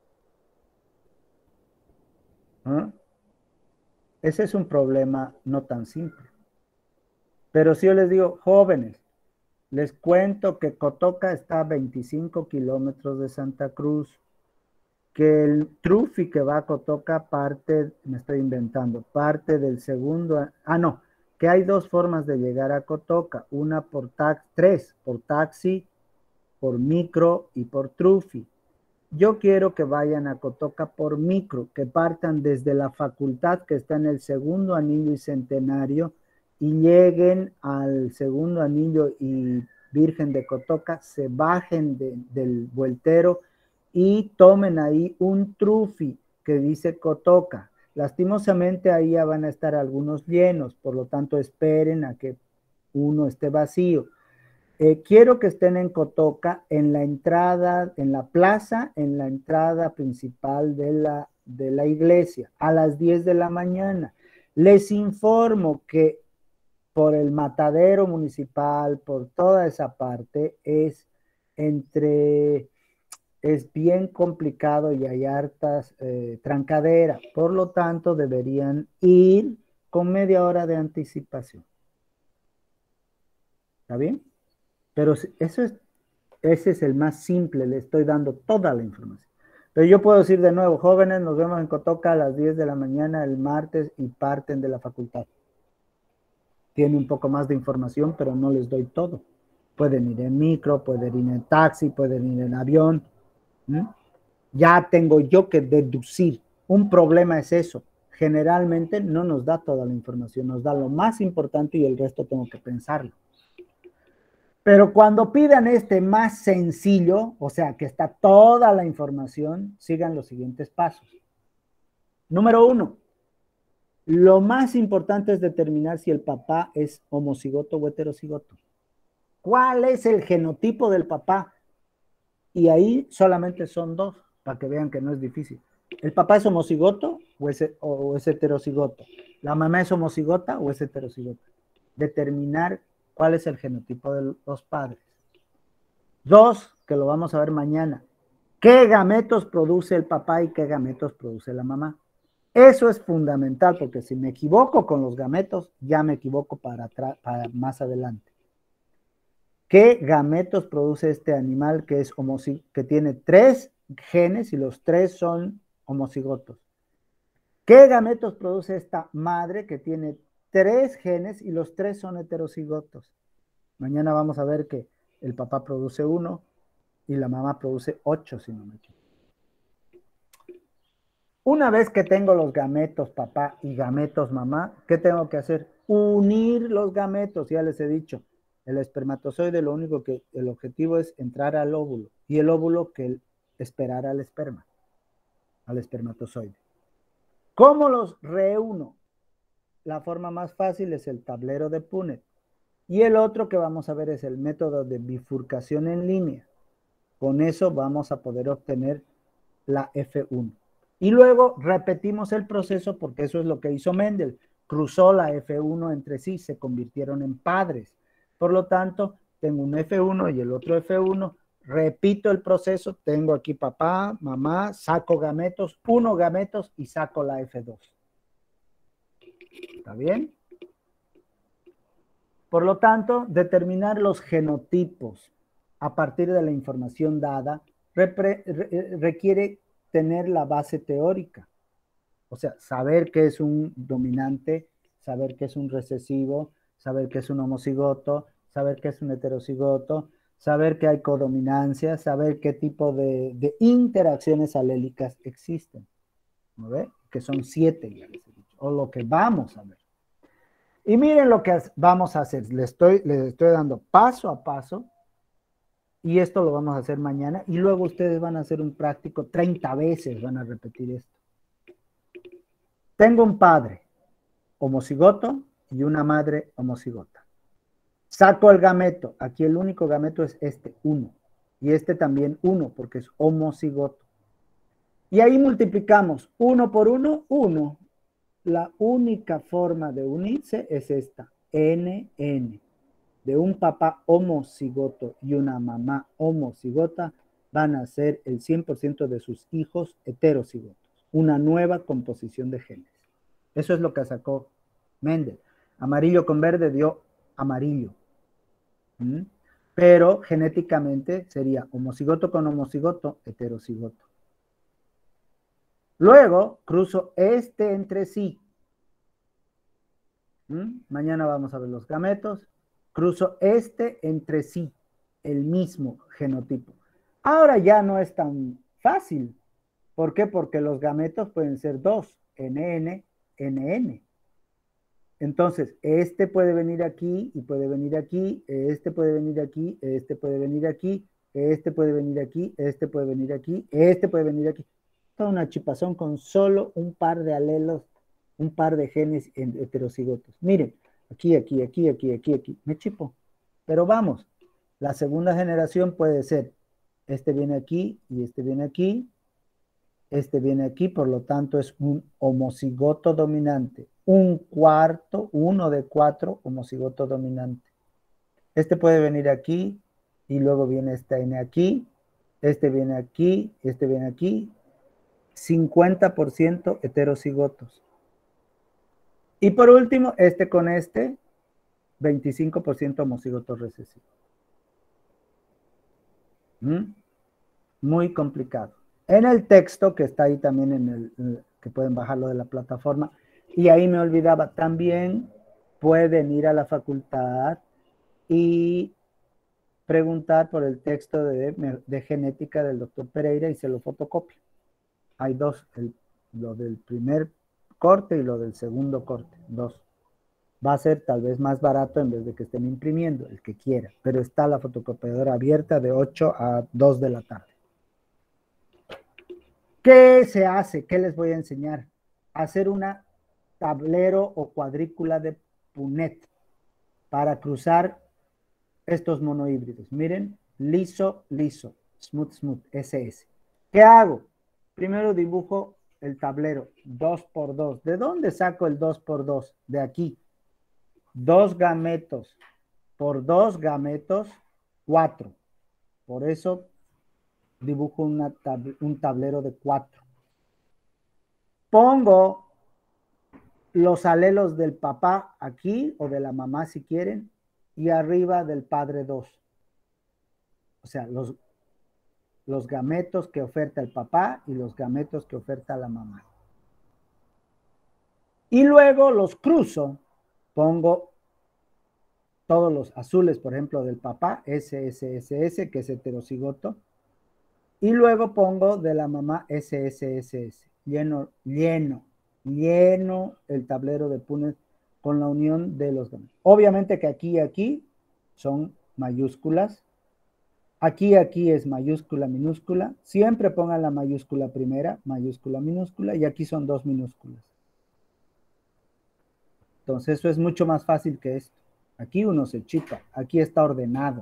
¿Ah? Ese es un problema no tan simple. Pero si yo les digo, jóvenes, les cuento que Cotoca está a veinticinco kilómetros de Santa Cruz, que el Trufi que va a Cotoca parte, me estoy inventando, parte del segundo, ah no, que hay dos formas de llegar a Cotoca, una por taxi, tres, por taxi, por micro y por Trufi. Yo quiero que vayan a Cotoca por micro, que partan desde la facultad que está en el segundo anillo y centenario y lleguen al segundo anillo y Virgen de Cotoca, se bajen de, del vueltero y tomen ahí un Trufi que dice Cotoca. Lastimosamente ahí ya van a estar algunos llenos, por lo tanto esperen a que uno esté vacío. Eh, quiero que estén en Cotoca, en la entrada, en la plaza, en la entrada principal de la, de la iglesia, a las diez de la mañana. Les informo que por el matadero municipal, por toda esa parte, es entre, es bien complicado y hay hartas eh, trancaderas. Por lo tanto, deberían ir con media hora de anticipación. ¿Está bien? Pero eso es, ese es el más simple, le estoy dando toda la información. Pero yo puedo decir de nuevo, jóvenes, nos vemos en Cotoca a las diez de la mañana el martes y parten de la facultad. Tiene un poco más de información, pero no les doy todo. Pueden ir en micro, pueden ir en taxi, pueden ir en avión. ¿Mm? Ya tengo yo que deducir. Un problema es eso. Generalmente no nos da toda la información, nos da lo más importante y el resto tengo que pensarlo. Pero cuando pidan este más sencillo, o sea, que está toda la información, sigan los siguientes pasos. Número uno, lo más importante es determinar si el papá es homocigoto o heterocigoto. ¿Cuál es el genotipo del papá? Y ahí solamente son dos, para que vean que no es difícil. ¿El papá es homocigoto o es, o es heterocigoto? ¿La mamá es homocigota o es heterocigota? Determinar cuál es el genotipo de los padres. Dos, que lo vamos a ver mañana. ¿Qué gametos produce el papá y qué gametos produce la mamá? Eso es fundamental, porque si me equivoco con los gametos, ya me equivoco para, atrás, para más adelante. ¿Qué gametos produce este animal que, es que tiene tres genes y los tres son homocigotos? ¿Qué gametos produce esta madre que tiene tres genes y los tres son heterocigotos? Mañana vamos a ver que el papá produce uno y la mamá produce ocho, si no me equivoco. Una vez que tengo los gametos papá y gametos mamá, ¿qué tengo que hacer? Unir los gametos, ya les he dicho. El espermatozoide, lo único que el objetivo es entrar al óvulo y el óvulo que esperar al esperma, al espermatozoide. ¿Cómo los reúno? La forma más fácil es el tablero de Punnett. Y el otro que vamos a ver es el método de bifurcación en línea. Con eso vamos a poder obtener la F uno. Y luego repetimos el proceso porque eso es lo que hizo Mendel. Cruzó la F uno entre sí, se convirtieron en padres. Por lo tanto, tengo un F uno y el otro F uno. Repito el proceso. Tengo aquí papá, mamá, saco gametos, uno gametos y saco la F dos. ¿Está bien? Por lo tanto, determinar los genotipos a partir de la información dada requiere tener la base teórica. O sea, saber qué es un dominante, saber qué es un recesivo, saber qué es un homocigoto, saber qué es un heterocigoto, saber que hay codominancia, saber qué tipo de, de interacciones alélicas existen. ¿No ve? Que son siete, ya les he dicho, o lo que vamos a ver. Y miren lo que vamos a hacer. Les estoy, les estoy dando paso a paso Y esto lo vamos a hacer mañana. Y luego ustedes van a hacer un práctico, treinta veces van a repetir esto. Tengo un padre homocigoto y una madre homocigota. Saco el gameto. Aquí el único gameto es este, uno. Y este también uno, porque es homocigoto. Y ahí multiplicamos uno por uno, uno. La única forma de unirse es esta, N N. De un papá homocigoto y una mamá homocigota van a ser el cien por ciento de sus hijos heterocigotos. Una nueva composición de genes. Eso es lo que sacó Mendel. Amarillo con verde dio amarillo. ¿Mm? Pero genéticamente sería homocigoto con homocigoto, heterocigoto. Luego cruzo este entre sí. ¿Mm? Mañana vamos a ver los gametos. Cruzo este entre sí, el mismo genotipo. Ahora ya no es tan fácil. ¿Por qué? Porque los gametos pueden ser dos, N N, N N. Entonces, este puede venir aquí y puede venir aquí, este puede venir aquí, este puede venir aquí, este puede venir aquí, este puede venir aquí, este puede venir aquí. Toda una chipazón con solo un par de alelos, un par de genes heterocigotos. Miren, aquí, aquí, aquí, aquí, aquí, aquí. Me chipo. Pero vamos, la segunda generación puede ser, este viene aquí y este viene aquí, este viene aquí, por lo tanto es un homocigoto dominante. Un cuarto, uno de cuatro homocigoto dominante. Este puede venir aquí y luego viene esta N aquí, este viene aquí, este viene aquí. cincuenta por ciento heterocigotos. Y por último, este con este, veinticinco por ciento homocigotos recesivos. ¿Mm? Muy complicado. En el texto, que está ahí también en el, que pueden bajarlo de la plataforma, y ahí me olvidaba, también pueden ir a la facultad y preguntar por el texto de, de genética del doctor Pereira y se lo fotocopio. Hay dos, el, lo del primer corte y lo del segundo corte, dos. Va a ser tal vez más barato en vez de que estén imprimiendo, el que quiera, pero está la fotocopiadora abierta de ocho a dos de la tarde. ¿Qué se hace? ¿Qué les voy a enseñar? Hacer una tablero o cuadrícula de Punnett para cruzar estos monohíbridos. Miren, liso, liso, smooth, smooth, S S. ¿Qué hago? Primero dibujo el tablero, dos por dos. ¿De dónde saco el dos por dos? De aquí. Dos gametos por dos gametos, cuatro. Por eso dibujo una tab- un tablero de cuatro. Pongo los alelos del papá aquí, o de la mamá si quieren, y arriba del padre dos. O sea, los, los gametos que oferta el papá y los gametos que oferta la mamá. Y luego los cruzo, pongo todos los azules, por ejemplo, del papá, S S S S, que es heterocigoto, y luego pongo de la mamá S S S S, lleno, lleno, lleno el tablero de Punnett con la unión de los gametos. Obviamente que aquí y aquí son mayúsculas, aquí y aquí es mayúscula, minúscula, siempre pongan la mayúscula primera, mayúscula, minúscula, y aquí son dos minúsculas. Entonces eso es mucho más fácil que esto. Aquí uno se chica, aquí está ordenado.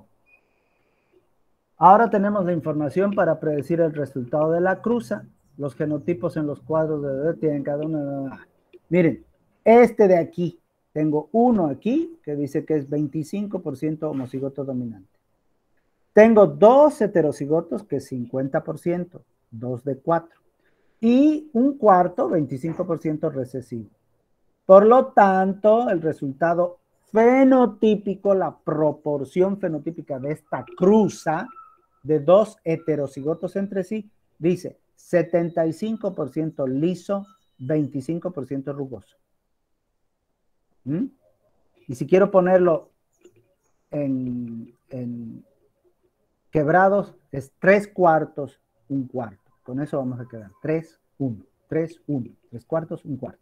Ahora tenemos la información para predecir el resultado de la cruza. Los genotipos en los cuadros de bebé tienen cada uno. Miren, este de aquí, tengo uno aquí que dice que es veinticinco por ciento homocigoto dominante. Tengo dos heterocigotos que es cincuenta por ciento, dos de cuatro. Y un cuarto, veinticinco por ciento recesivo. Por lo tanto, el resultado fenotípico, la proporción fenotípica de esta cruza de dos heterocigotos entre sí, dice setenta y cinco por ciento liso, veinticinco por ciento rugoso. ¿Mm? Y si quiero ponerlo en, en quebrados, es tres cuartos, un cuarto. Con eso vamos a quedar tres, uno, tres, uno, tres cuartos, un cuarto.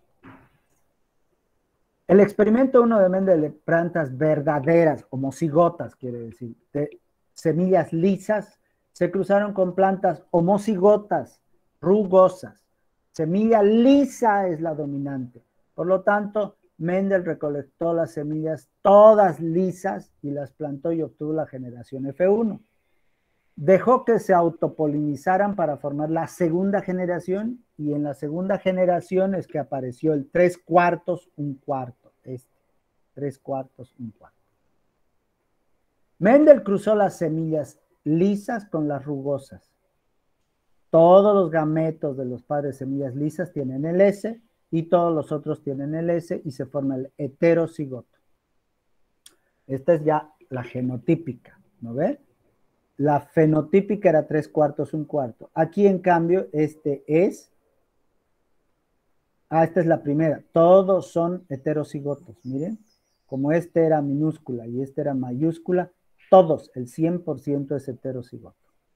El experimento uno de Mendel de plantas verdaderas, homocigotas, quiere decir, de semillas lisas se cruzaron con plantas homocigotas, rugosas. Semilla lisa es la dominante. Por lo tanto, Mendel recolectó las semillas todas lisas y las plantó y obtuvo la generación F uno. Dejó que se autopolinizaran para formar la segunda generación, y en la segunda generación es que apareció el tres cuartos, un cuarto. Este, tres cuartos, un cuarto. Mendel cruzó las semillas lisas con las rugosas. Todos los gametos de los padres de semillas lisas tienen el S y todos los otros tienen el S y se forma el heterocigoto. Esta es ya la genotípica, ¿no ve? La fenotípica era tres cuartos, un cuarto. Aquí, en cambio, este es... Ah, esta es la primera. Todos son heterocigotos, miren. Como este era minúscula y este era mayúscula, todos, el cien por ciento es heterocigoto.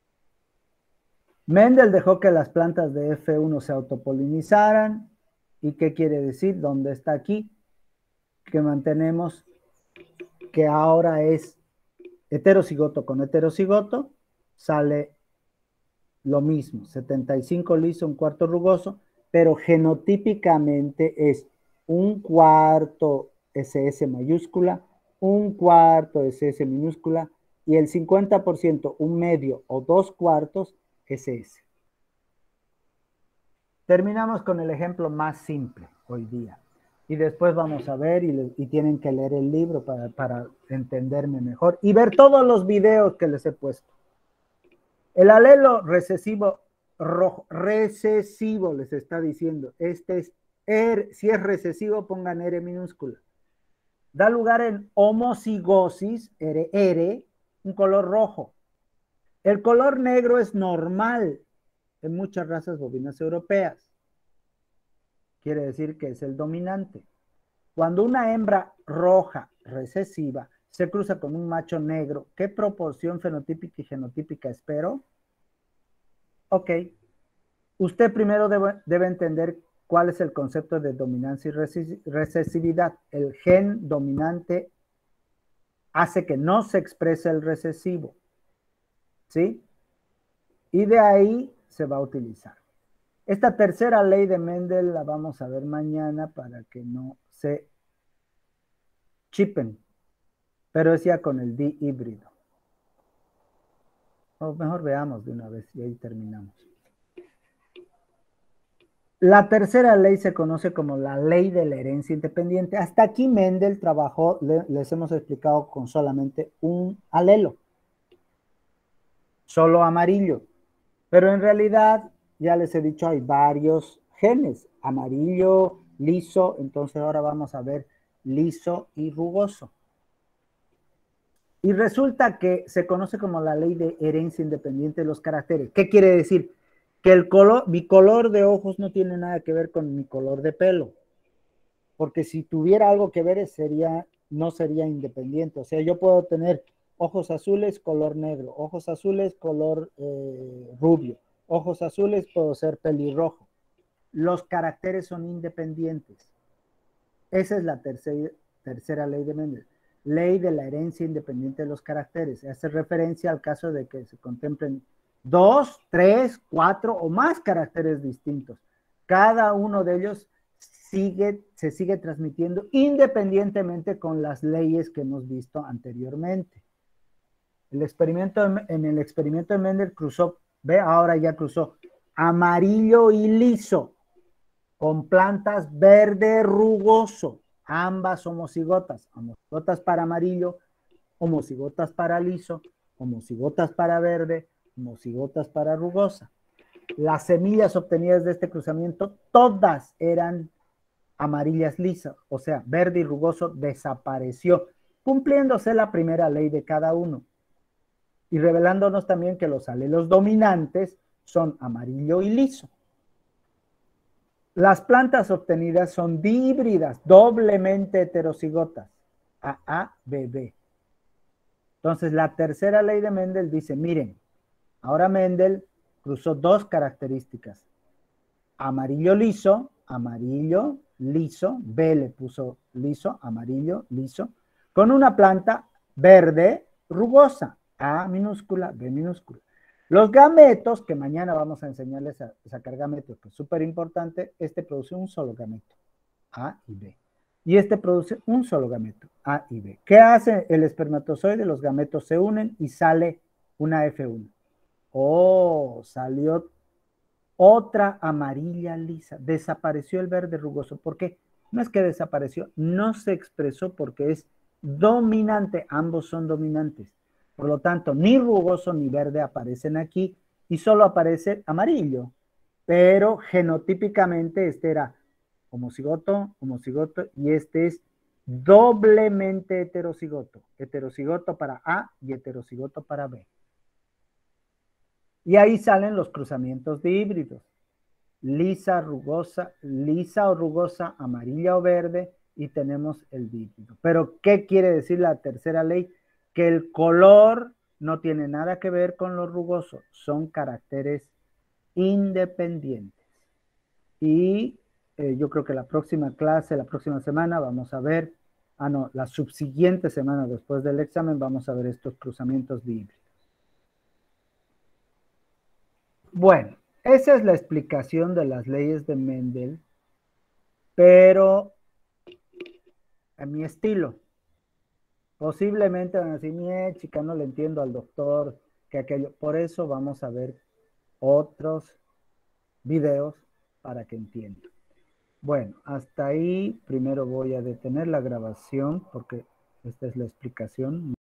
Mendel dejó que las plantas de F uno se autopolinizaran. ¿Y qué quiere decir? ¿Dónde está aquí? Que mantenemos que ahora es heterocigoto con heterocigoto, sale lo mismo, setenta y cinco liso, un cuarto rugoso, pero genotípicamente es un cuarto S S mayúscula, un cuarto S S minúscula y el cincuenta por ciento, un medio o dos cuartos S S. Terminamos con el ejemplo más simple hoy día. Y después vamos a ver y, le, y tienen que leer el libro para, para entenderme mejor y ver todos los videos que les he puesto. El alelo recesivo, rojo, recesivo les está diciendo. Este es R, si es recesivo pongan R minúscula. Da lugar en homocigosis, R R, un color rojo. El color negro es normal en muchas razas bovinas europeas. Quiere decir que es el dominante. Cuando una hembra roja recesiva se cruza con un macho negro, ¿qué proporción fenotípica y genotípica espero? Ok. Usted primero debe, debe entender cuál es el concepto de dominancia y recesividad. El gen dominante hace que no se exprese el recesivo. ¿Sí? Y de ahí se va a utilizar. Esta tercera ley de Mendel la vamos a ver mañana para que no se chipen, pero es ya con el di híbrido. O mejor veamos de una vez y ahí terminamos. La tercera ley se conoce como la ley de la herencia independiente. Hasta aquí Mendel trabajó, les hemos explicado, con solamente un alelo, solo amarillo, pero en realidad ya les he dicho, hay varios genes, amarillo, liso, entonces ahora vamos a ver liso y rugoso. Y resulta que se conoce como la ley de herencia independiente de los caracteres. ¿Qué quiere decir? Que el color, mi color de ojos no tiene nada que ver con mi color de pelo. Porque si tuviera algo que ver, sería, no sería independiente. O sea, yo puedo tener ojos azules, color negro, ojos azules, color eh, rubio. Ojos azules, puedo ser pelirrojo. Los caracteres son independientes. Esa es la tercera, tercera ley de Mendel. Ley de la herencia independiente de los caracteres. Hace referencia al caso de que se contemplen dos, tres, cuatro o más caracteres distintos. Cada uno de ellos sigue, se sigue transmitiendo independientemente con las leyes que hemos visto anteriormente. El experimento, en el experimento de Mendel cruzó, ve, ahora ya cruzó amarillo y liso con plantas verde rugoso, ambas homocigotas, homocigotas para amarillo, homocigotas para liso, homocigotas para verde, homocigotas para rugosa. Las semillas obtenidas de este cruzamiento, todas eran amarillas lisas, o sea, verde y rugoso desapareció, cumpliéndose la primera ley de cada uno. Y revelándonos también que los alelos dominantes son amarillo y liso. Las plantas obtenidas son dihíbridas, doblemente heterocigotas, A A B B. Entonces, la tercera ley de Mendel dice, miren, ahora Mendel cruzó dos características. Amarillo liso, amarillo liso, B le puso liso, amarillo liso, con una planta verde rugosa. A minúscula, B minúscula. Los gametos, que mañana vamos a enseñarles a sacar gametos, que es súper importante, este produce un solo gameto, A y B. Y este produce un solo gameto, A y B. ¿Qué hace el espermatozoide? Los gametos se unen y sale una F uno. Oh, salió otra amarilla lisa. Desapareció el verde rugoso. ¿Por qué? No es que desapareció, no se expresó porque es dominante. Ambos son dominantes. Por lo tanto, ni rugoso ni verde aparecen aquí y solo aparece amarillo. Pero genotípicamente este era homocigoto, homocigoto y este es doblemente heterocigoto. Heterocigoto para A y heterocigoto para B. Y ahí salen los cruzamientos de híbridos. Lisa, rugosa, lisa o rugosa, amarilla o verde, y tenemos el híbrido. Pero, ¿qué quiere decir la tercera ley? Que el color no tiene nada que ver con lo rugoso, son caracteres independientes. Y eh, yo creo que la próxima clase, la próxima semana, vamos a ver, ah, no, la subsiguiente semana después del examen, vamos a ver estos cruzamientos de híbridos. Bueno, esa es la explicación de las leyes de Mendel, pero a mi estilo. Posiblemente van a decir, mie, chica, no le entiendo al doctor, que aquello. Por eso vamos a ver otros videos para que entiendan. Bueno, hasta ahí primero voy a detener la grabación porque esta es la explicación.